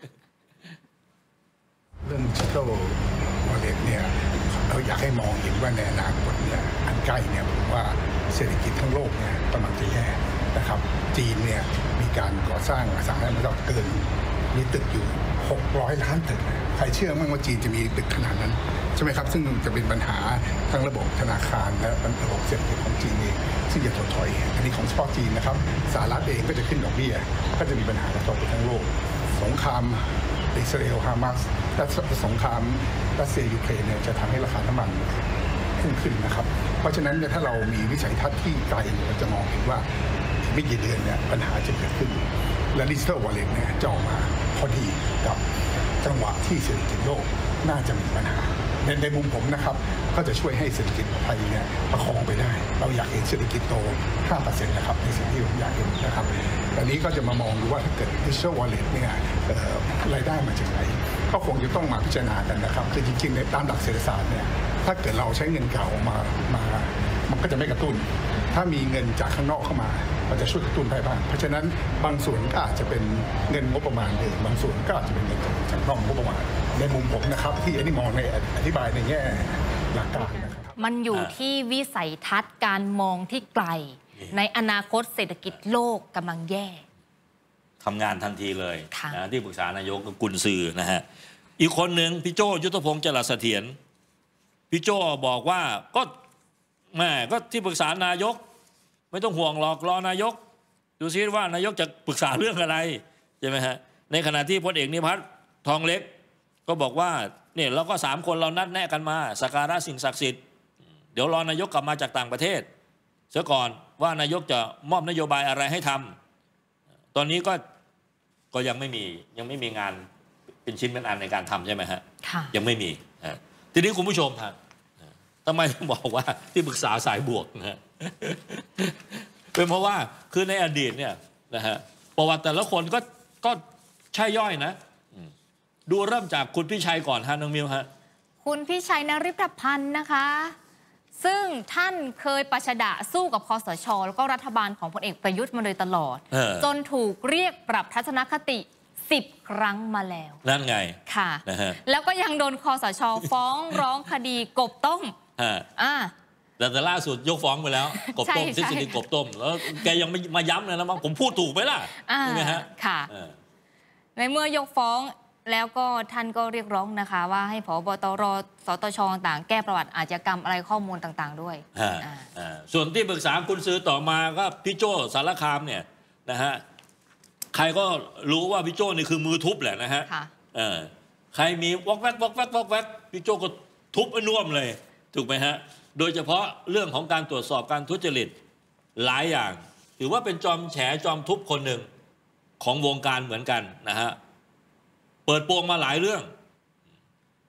เรื่องดิจิทัลวอลเล็ตเนี่ยเราอยากให้มองเห็นว่าในอนาคตเนี่ยอันใกล้เนี่ยผมว่าเศรษฐกิจทั้งโลกเนี่ยกำลังจะแย่นะครับจีนเนี่ยมีการก่อสร้างอสังหาริมทรัพย์เกินมีตึกอยู่600 ล้านตึกใครเชื่อมั่งว่าจีนจะมีตึกขนาดนั้นใช่ไหมครับซึ่งจะเป็นปัญหาทั้งระบบธนาคารและระบบเศรษฐกิจของจีนเองซึ่งจะถดถอยอันนี้ของเฉพาะจีนนะครับสหรัฐเองก็จะขึ้นดอกเบี้ยก็จะมีปัญหากระทบไปทั้งโลกสงครามอิสราเอลฮามาสและสงครามรัสเซียยูเครนเนี่ยจะทำให้ราคาน้ำมันพุ่งขึ้นนะครับเพราะฉะนั้นถ้าเรามีวิสัยทัศน์ที่ไกลเราจะมองเห็นว่าไม่กี่เดือนเนี่ยปัญหาจะเกิดขึ้นและดิจิทัลวอลเล็ตเนี่ยจะออกมาพอดีกับจังหวะที่เศรษฐกิจโลกน่าจะมีปัญหาในมุมผมนะครับก็จะช่วยให้เศรษฐกิจไทยเนี่ยประคองไปได้เราอยากเห็นเศรษฐกิจโต 5% นะครับในสิ่งที่ผมอยากเห็นนะครับตอนนี้ก็จะมามองดูว่าถ้าเกิดดิจิทัลวอลเล็ตเนี่ยรายได้มาจากไหนก็คงจะต้องมาพิจารณากันนะครับคือจริงๆในตามหลักเศรษฐศาสตร์เนี่ยถ้าเกิดเราใช้เงินเก่ามามันก็จะไม่กระตุ้นถ้ามีเงินจากข้างนอกเข้ามามันจะช่วยกระตุ้นได้บ้างเพราะฉะนั้นบางส่วนก็อาจจะเป็นเงินงบประมาณเดิมบางส่วนก็อาจจะเป็นเงินจากนอกงบประมาณในมุมผมนะครับที่อันนี้มองในอธิบายในแง่หลักการนะครับมันอยู่ที่วิสัยทัศน์การมองที่ไกลในอนาคตเศรษฐกิจโลกกำลังแย่ทำงานทันทีเลยนะที่ปรึกษานายกกุลสื่อนะฮะอีกคนหนึ่งพี่โจ้ยุทธพงษ์จรัสเสถียรพี่โจ้บอกว่าก็ที่ปรึกษานายกไม่ต้องห่วงหรอกรอนายกดูซิว่านายกจะปรึกษาเรื่องอะไรใช่ไหมฮะในขณะที่พลเอกนิพัฒน์ทองเล็กก็บอกว่าเนี่ยเราก็3 คนเรานัดแนะกันมาสักการะสิ่งศักดิ์สิทธิ์เดี๋ยวรอนายกกลับมาจากต่างประเทศเสียก่อนว่านายกจะมอบนโยบายอะไรให้ทำตอนนี้ก็ยังไม่มีงานเป็นชิ้นเป็นอันในการทำใช่ไหมฮะยังไม่มีทีนี้คุณผู้ชมครับทำไมถึงบอกว่าที่ปรึกษาสายบวกนะฮะเป็นเพราะว่าคือในอดีตเนี่ยนะฮะประวัติแต่ละคนก็ใช่ย่อยนะดูเริ่มจากคุณพิชัยก่อนฮะน้องมิวฮะคุณพิชัยนฤทธพันธ์นะคะซึ่งท่านเคยปชดะสู้กับคสช.แล้วก็รัฐบาลของพลเอกประยุทธ์มาโดยตลอดจนถูกเรียกปรับทัศนคติ10 ครั้งมาแล้วนั่นไงค่ะแล้วก็ยังโดนคสช.ฟ้องร้องคดีกบต้มแต่ล่าสุดยกฟ้องไปแล้วกบต้มทฤษฎีกบต้มแล้วแกยังไม่มาย้ำเลยนะมั้งผมพูดถูกไหมล่ะใช่ไหมฮะค่ะในเมื่อยกฟ้องแล้วก็ท่านก็เรียกร้องนะคะว่าให้ผบตรสตช.ต่างแก้ประวัติอาชญากรรมอะไรข้อมูลต่างๆด้วยส่วนที่ปรึกษากุญซือต่อมาก็พี่โจ้สารคามเนี่ยนะฮะใครก็รู้ว่าพี่โจ้นี่คือมือทุบแหละนะฮะใครมีวอกแวกพี่โจ้ก็ทุบไอ้น่วมเลยถูกไหมฮะโดยเฉพาะเรื่องของการตรวจสอบการทุจริตหลายอย่างถือว่าเป็นจอมแฉจอมทุบคนหนึ่งของวงการเหมือนกันนะฮะเปิดโปงมาหลายเรื่อง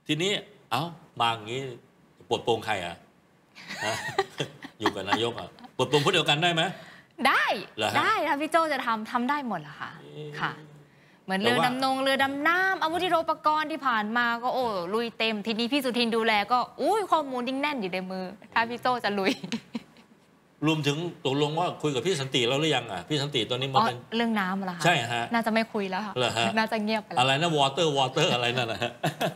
ทีนี้มาอย่างนี้ปลดโปร่งใครอยู่กับนายกปลดโปร่งพวกเดียวกันได้ไหมได้ถ้าพี่โจจะทำได้หมดละค่ะเหมือนเรือดำน้ำอาวุธยุทโธปกรณ์ที่ผ่านมาก็ลุยเต็มทีนี้พี่สุทินดูแลก็ข้อมูลยิ่งแน่นอยู่ในมือถ้าพี่โจจะลุยรวมถึงตกลงว่าคุยกับพี่สันติแล้วหรือยังพี่สันติตอนนี้มันเป็นเรื่องน้ำเหรอคะใช่ฮะน่าจะไม่คุยแล้วค่ะน่าจะเงียบไปแล้วอะไรนะวอเตอร์อะไรนั่นนะฮะ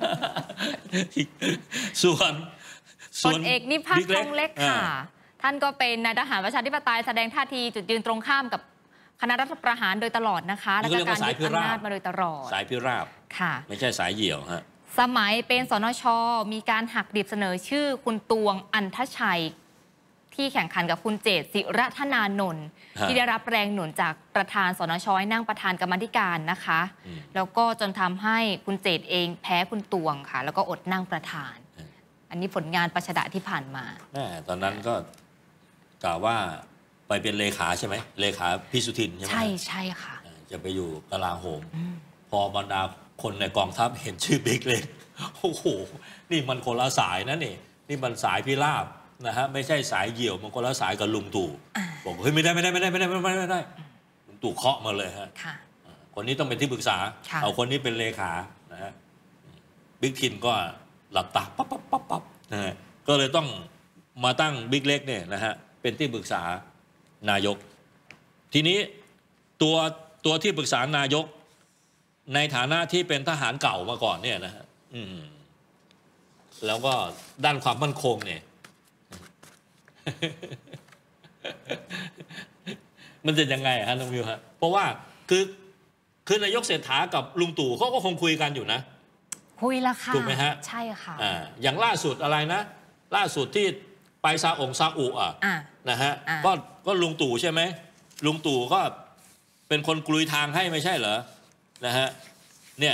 ส่วนพลเอกนิพัฒน์ คงเล็กค่ะท่านก็เป็นนายทหารประชาธิปไตยแสดงท่าทีจุดยืนตรงข้ามกับคณะรัฐประหารโดยตลอดนะคะและการยึดอำนาจมาโดยตลอดสายพิราบค่ะไม่ใช่สายเหี่ยวฮะสมัยเป็นสนช.มีการหักดิบเสนอชื่อคุณตวงอันทชัยที่แข่งขันกับคุณเจตศิระธนานนท์ที่ได้รับแรงหนุนจากประธานสนช.ให้นั่งประธานกรรมธิการนะคะแล้วก็จนทำให้คุณเจตเองแพ้คุณตวงค่ะแล้วก็อดนั่งประธานอันนี้ผลงานประชดะที่ผ่านมาตอนนั้นก็กล่าวว่าไปเป็นเลขาใช่ไหมเลขาพี่สุทินใช่ไหมใช่ค่ะจะไปอยู่กลาโหมพอบรรดาคนในกองทัพเห็นชื่อบิ๊กเล็กโอ้โหนี่มันคนละสายนะนี่มันสายพิราบนะฮะไม่ใช่สายเหี่ยวมันคนละสายกับลุงตู่บอกเฮ้ยไม่ได้ลุงตู่เคาะมาเลยฮะคนนี้ต้องเป็นที่ปรึกษาเอาคนนี้เป็นเลขานะฮะบิ๊กทินก็หลับตาปั๊บนะฮะก็เลยต้องมาตั้งบิ๊กเล็กเนี่ยนะฮะเป็นที่ปรึกษานายกทีนี้ตัวที่ปรึกษานายกในฐานะที่เป็นทหารเก่ามาก่อนเนี่ยนะฮะแล้วก็ด้านความมั่นคงเนี่ยมันจะยังไงฮะน้องมิวฮะเพราะว่าคือนายกเศรษฐากับลุงตู่เขาก็คงคุยกันอยู่นะคุยละค่ะถูกไหมฮะใช่ค่ะอย่างล่าสุดอะไรนะล่าสุดที่ไปซาอุนะฮะก็ลุงตู่ใช่ไหมลุงตู่ก็เป็นคนกลุยทางให้ไม่ใช่เหรอนะฮะเนี่ย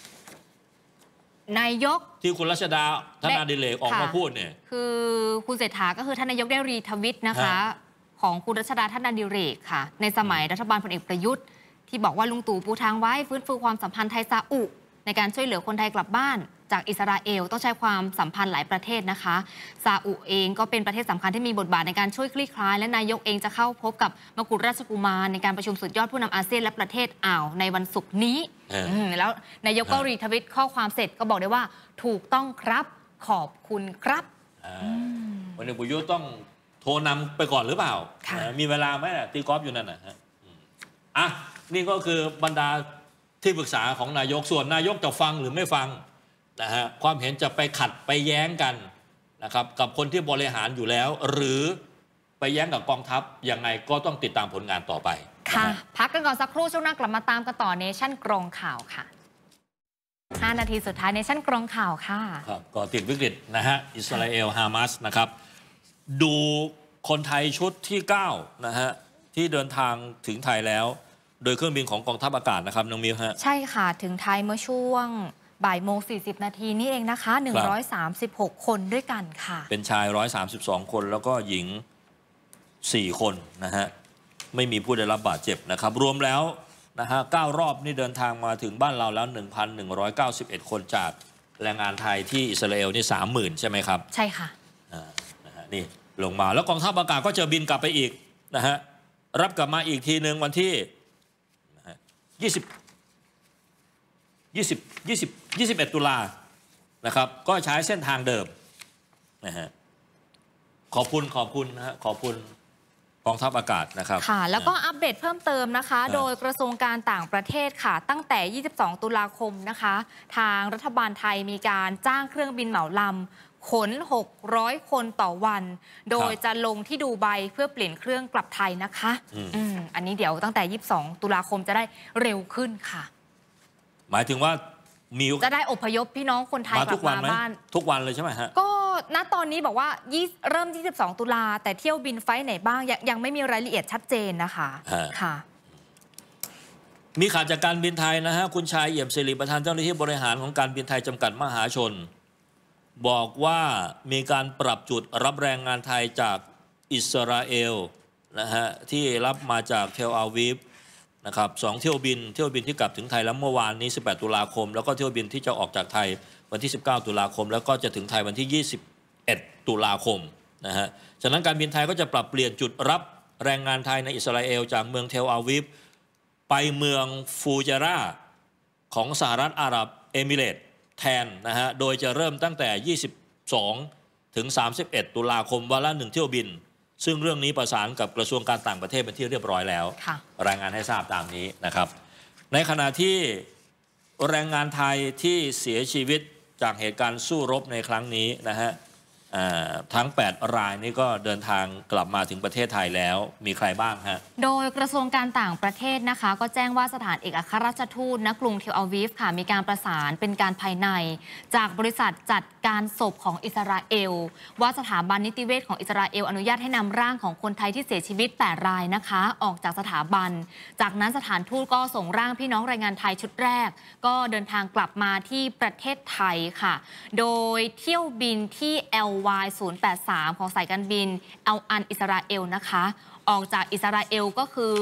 นายกที่คุณรัชดาธนาดิเรกออกมาพูดเนี่ยคือคุณเศรษฐาก็คือท่านนายกได้รีทวิตนะคะของคุณรัชดาธนาดิเรกค่ะในสมัยรัฐบาลพลเอกประยุทธ์ที่บอกว่าลุงตู่ปูทางไว้ฟื้นฟูความสัมพันธ์ไทยซาอุในการช่วยเหลือคนไทยกลับบ้านจากอิสราเอลต้องใช้ความสัมพันธ์หลายประเทศนะคะซาอุเองก็เป็นประเทศสำคัญที่มีบทบาทในการช่วยคลี่คลายและนายกเองจะเข้าพบกับมกุฎราชกุมารในการประชุมสุดยอดผู้นำอาเซียนและประเทศอ่าวในวันศุกร์นี้แล้วนายกก็รีทวิตข้อความเสร็จก็บอกได้ว่าถูกต้องครับขอบคุณครับวันนี้ประยุทธ์ต้องโทรนำไปก่อนหรือเปล่ามีเวลาไหมตีกอล์ฟอยู่นั่นนะฮะนี่ก็คือบรรดาที่ปรึกษาของนายกส่วนนายกจะฟังหรือไม่ฟังนะฮะความเห็นจะไปขัดไปแย้งกันนะครับกับคนที่บริหารอยู่แล้วหรือไปแย้งกับกองทัพยังไงก็ต้องติดตามผลงานต่อไปค่ะพักกันก่อนสักครู่ช่วงหน้ากลับมาตามกันต่อเนชั่นกรองข่าวค่ะ5 นาทีสุดท้ายเนชั่นกรองข่าวค่ะก็ติดวิกฤตนะฮะอิสราเอลฮามาสนะครับดูคนไทยชุดที่9นะฮะที่เดินทางถึงไทยแล้วโดยเครื่องบินของกองทัพอากาศนะครับน้องมิวฮะใช่ค่ะถึงไทยเมื่อช่วงบ่ายโมง40 นาทีนี่เองนะคะ136 คนด้วยกันค่ะเป็นชาย132 คนแล้วก็หญิง4 คนนะฮะไม่มีผู้ได้รับบาดเจ็บนะครับรวมแล้วนะฮะ9 รอบนี่เดินทางมาถึงบ้านเราแล้ว 1,191 คนจากแรงงานไทยที่อิสราเอลนี่ 30,000 ใช่ไหมครับใช่ค่ะนะฮะนี่ลงมาแล้วกองทัพอากาศก็จะบินกลับไปอีกนะฮะรับกลับมาอีกทีหนึ่งวันที่21 ตุลานะครับก็ใช้เส้นทางเดิมนะฮะขอบคุณนะฮะขอบคุณกองทัพอากาศนะครับค่ะแล้วก็อัปเดตเพิ่มเติมนะคะโดยกระทรวงการต่างประเทศค่ะตั้งแต่22 ตุลาคมนะคะทางรัฐบาลไทยมีการจ้างเครื่องบินเหมาลำขน600 คนต่อวันโดยจะลงที่ดูไบเพื่อเปลี่ยนเครื่องกลับไทยนะคะอันนี้เดี๋ยวตั้งแต่22 ตุลาคมจะได้เร็วขึ้นค่ะหมายถึงว่าจะได้อพยพพี่น้องคนไทยกลับมาบ้านทุกวันเลยใช่ไหมฮะก็ณตอนนี้บอกว่าเริ่ม22 ตุลาแต่เที่ยวบินไฟไหนบ้างยังไม่มีรายละเอียดชัดเจนนะคะค่ะมีข่าวจากการบินไทยนะฮะคุณชายเอี่ยมศิริประธานเจ้าหน้าที่บริหารของการบินไทยจำกัดมหาชนบอกว่ามีการปรับจุดรับแรงงานไทยจากอิสราเอลนะฮะที่รับมาจากเทลอาวีฟนะครับ2เที่ยวบินที่กลับถึงไทยแล้วเมื่อวานนี้18ตุลาคมแล้วก็เที่ยวบินที่จะออกจากไทยวันที่19ตุลาคมแล้วก็จะถึงไทยวันที่21ตุลาคมนะฮะฉะนั้นการบินไทยก็จะปรับเปลี่ยนจุดรับแรงงานไทยในอิสราเอลจากเมืองเทลอาวิฟไปเมืองฟูเจราของสหรัฐอาหรับเอมิเรตส์แทนนะฮะโดยจะเริ่มตั้งแต่22ถึง31ตุลาคมวันละ1เที่ยวบินซึ่งเรื่องนี้ประสานกับกระทรวงการต่างประเทศเป็นที่เรียบร้อยแล้วรายงานให้ทราบตามนี้นะครับในขณะที่แรงงานไทยที่เสียชีวิตจากเหตุการณ์สู้รบในครั้งนี้นะฮะทั้ง8รายนี้ก็เดินทางกลับมาถึงประเทศไทยแล้วมีใครบ้างฮะโดยกระทรวงการต่างประเทศนะคะก็แจ้งว่าสถานเอกอัครราชทูตณกรุงเทลอาวีฟค่ะมีการประสานเป็นการภายในจากบริษัทจัดการศพของอิสราเอลว่าสถาบันนิติเวชของอิสราเอลอนุญาตให้นำร่างของคนไทยที่เสียชีวิต8รายนะคะออกจากสถาบันจากนั้นสถานทูตก็ส่งร่างพี่น้องแรงงานไทยชุดแรกก็เดินทางกลับมาที่ประเทศไทยค่ะโดยเที่ยวบินที่ LY083 ของสายการบินอัลอันอิสราเอลนะคะออกจากอิสราเอลก็คือ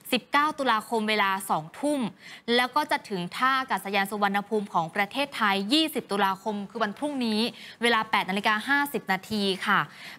19ตุลาคมเวลา2 ทุ่มแล้วก็จะถึงท่าอากาศยานสุวรรณภูมิของประเทศไทย20ตุลาคมคือวันพรุ่งนี้เวลา 8:50 นาทีค่ะ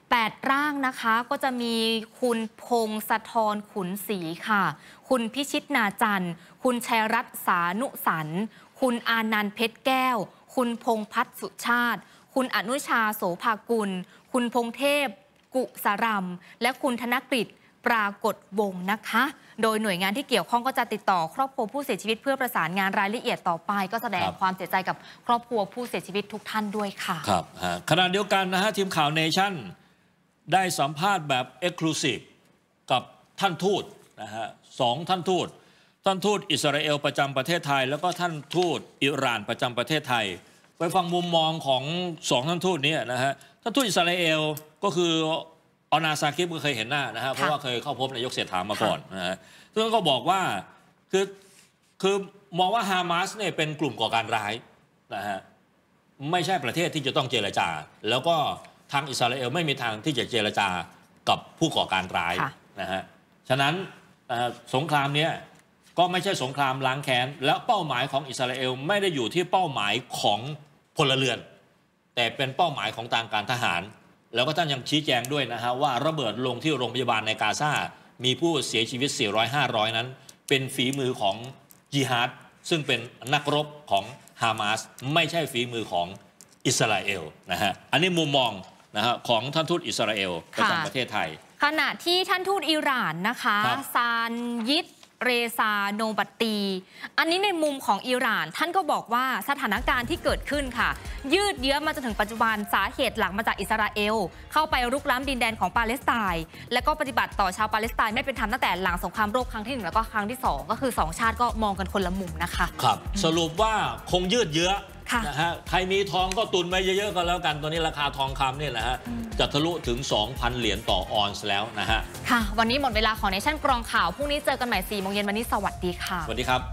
8ร่างนะคะก็จะมีคุณพงศธรขุนศรีค่ะคุณพิชิตนาจันทร์คุณชัยรัตน์สานุสันคุณอานันต์เพชรแก้วคุณพงษ์พัฒน์สุชาติคุณอนุชาโสภากุลคุณพงเทพกุสรัมและคุณธนกฤษปรากฏวงศ์นะคะโดยหน่วยงานที่เกี่ยวข้องก็จะติดต่อครอบครัวผู้เสียชีวิตเพื่อประสานงานรายละเอียดต่อไปก็แสดงความเสียใจกับครอบครัวผู้เสียชีวิตทุกท่านด้วยค่ะครับขณะเดียวกันนะฮะทีมข่าวเนชั่นได้สัมภาษณ์แบบเอ็กซ์คลูซีฟกับท่านทูตนะฮะ2ท่านทูตอิสราเอลประจำประเทศไทยแล้วก็ท่านทูตอิหร่านประจำประเทศไทยไปฟังมุมมองของ2ท่านทูตนี้นะฮะท่านทูตอิสราเอลก็คือออนาซากิฟก็เคยเห็นหน้านะฮะเพราะว่าเคยเข้าพบนายกเศรษฐามาก่อนนะฮะซึ่งก็บอกว่าคือมองว่าฮามาสเนี่ยเป็นกลุ่มก่อการร้ายนะฮะไม่ใช่ประเทศที่จะต้องเจรจาแล้วก็ทางอิสราเอลไม่มีทางที่จะเจรจากับผู้ก่อการร้ายนะฮะฉะนั้นสงครามเนี้ยก็ไม่ใช่สงครามล้างแค้นแล้วเป้าหมายของอิสราเอลไม่ได้อยู่ที่เป้าหมายของพลเรือนแต่เป็นเป้าหมายของทางการทหารแล้วก็ท่านยังชี้แจงด้วยนะฮะว่าระเบิดลงที่โรงพยาบาลในกาซามีผู้เสียชีวิต 400-500 นั้นเป็นฝีมือของจิฮาดซึ่งเป็นนักรบของฮามาสไม่ใช่ฝีมือของอิสราเอลนะฮะอันนี้มุมมองนะฮะของท่านทูตอิสราเอลประจำประเทศไทยขณะที่ท่านทูตอิหร่านนะคะซานยิดเรซาโนบัตตีอันนี้ในมุมของอิหร่านท่านก็บอกว่าสถานการณ์ที่เกิดขึ้นค่ะยืดเยื้อมาจนถึงปัจจุบันสาเหตุหลักมาจากอิสราเอลเข้าไปรุกล้ำดินแดนของปาเลสไตน์และก็ปฏิบัติต่อชาวปาเลสไตน์ไม่เป็นธรรมตั้งแต่หลังสงครามโลกครั้งที่1แล้วก็ครั้งที่2ก็คือ2ชาติก็มองกันคนละมุมนะคะครับสรุปว่าคงยืดเยื้อนะฮะใครมีทองก็ตุนไว้เยอะๆก็แล้วกันตอนนี้ราคาทองคำเนี่ยนะฮะจะทะลุถึง 2,000 เหรียญต่อออนซ์แล้วนะฮะค่ะวันนี้หมดเวลาของเนชั่นกรองข่าวพรุ่งนี้เจอกันใหม่ 4 โมงเย็นวันนี้สวัสดีค่ะสวัสดีครับ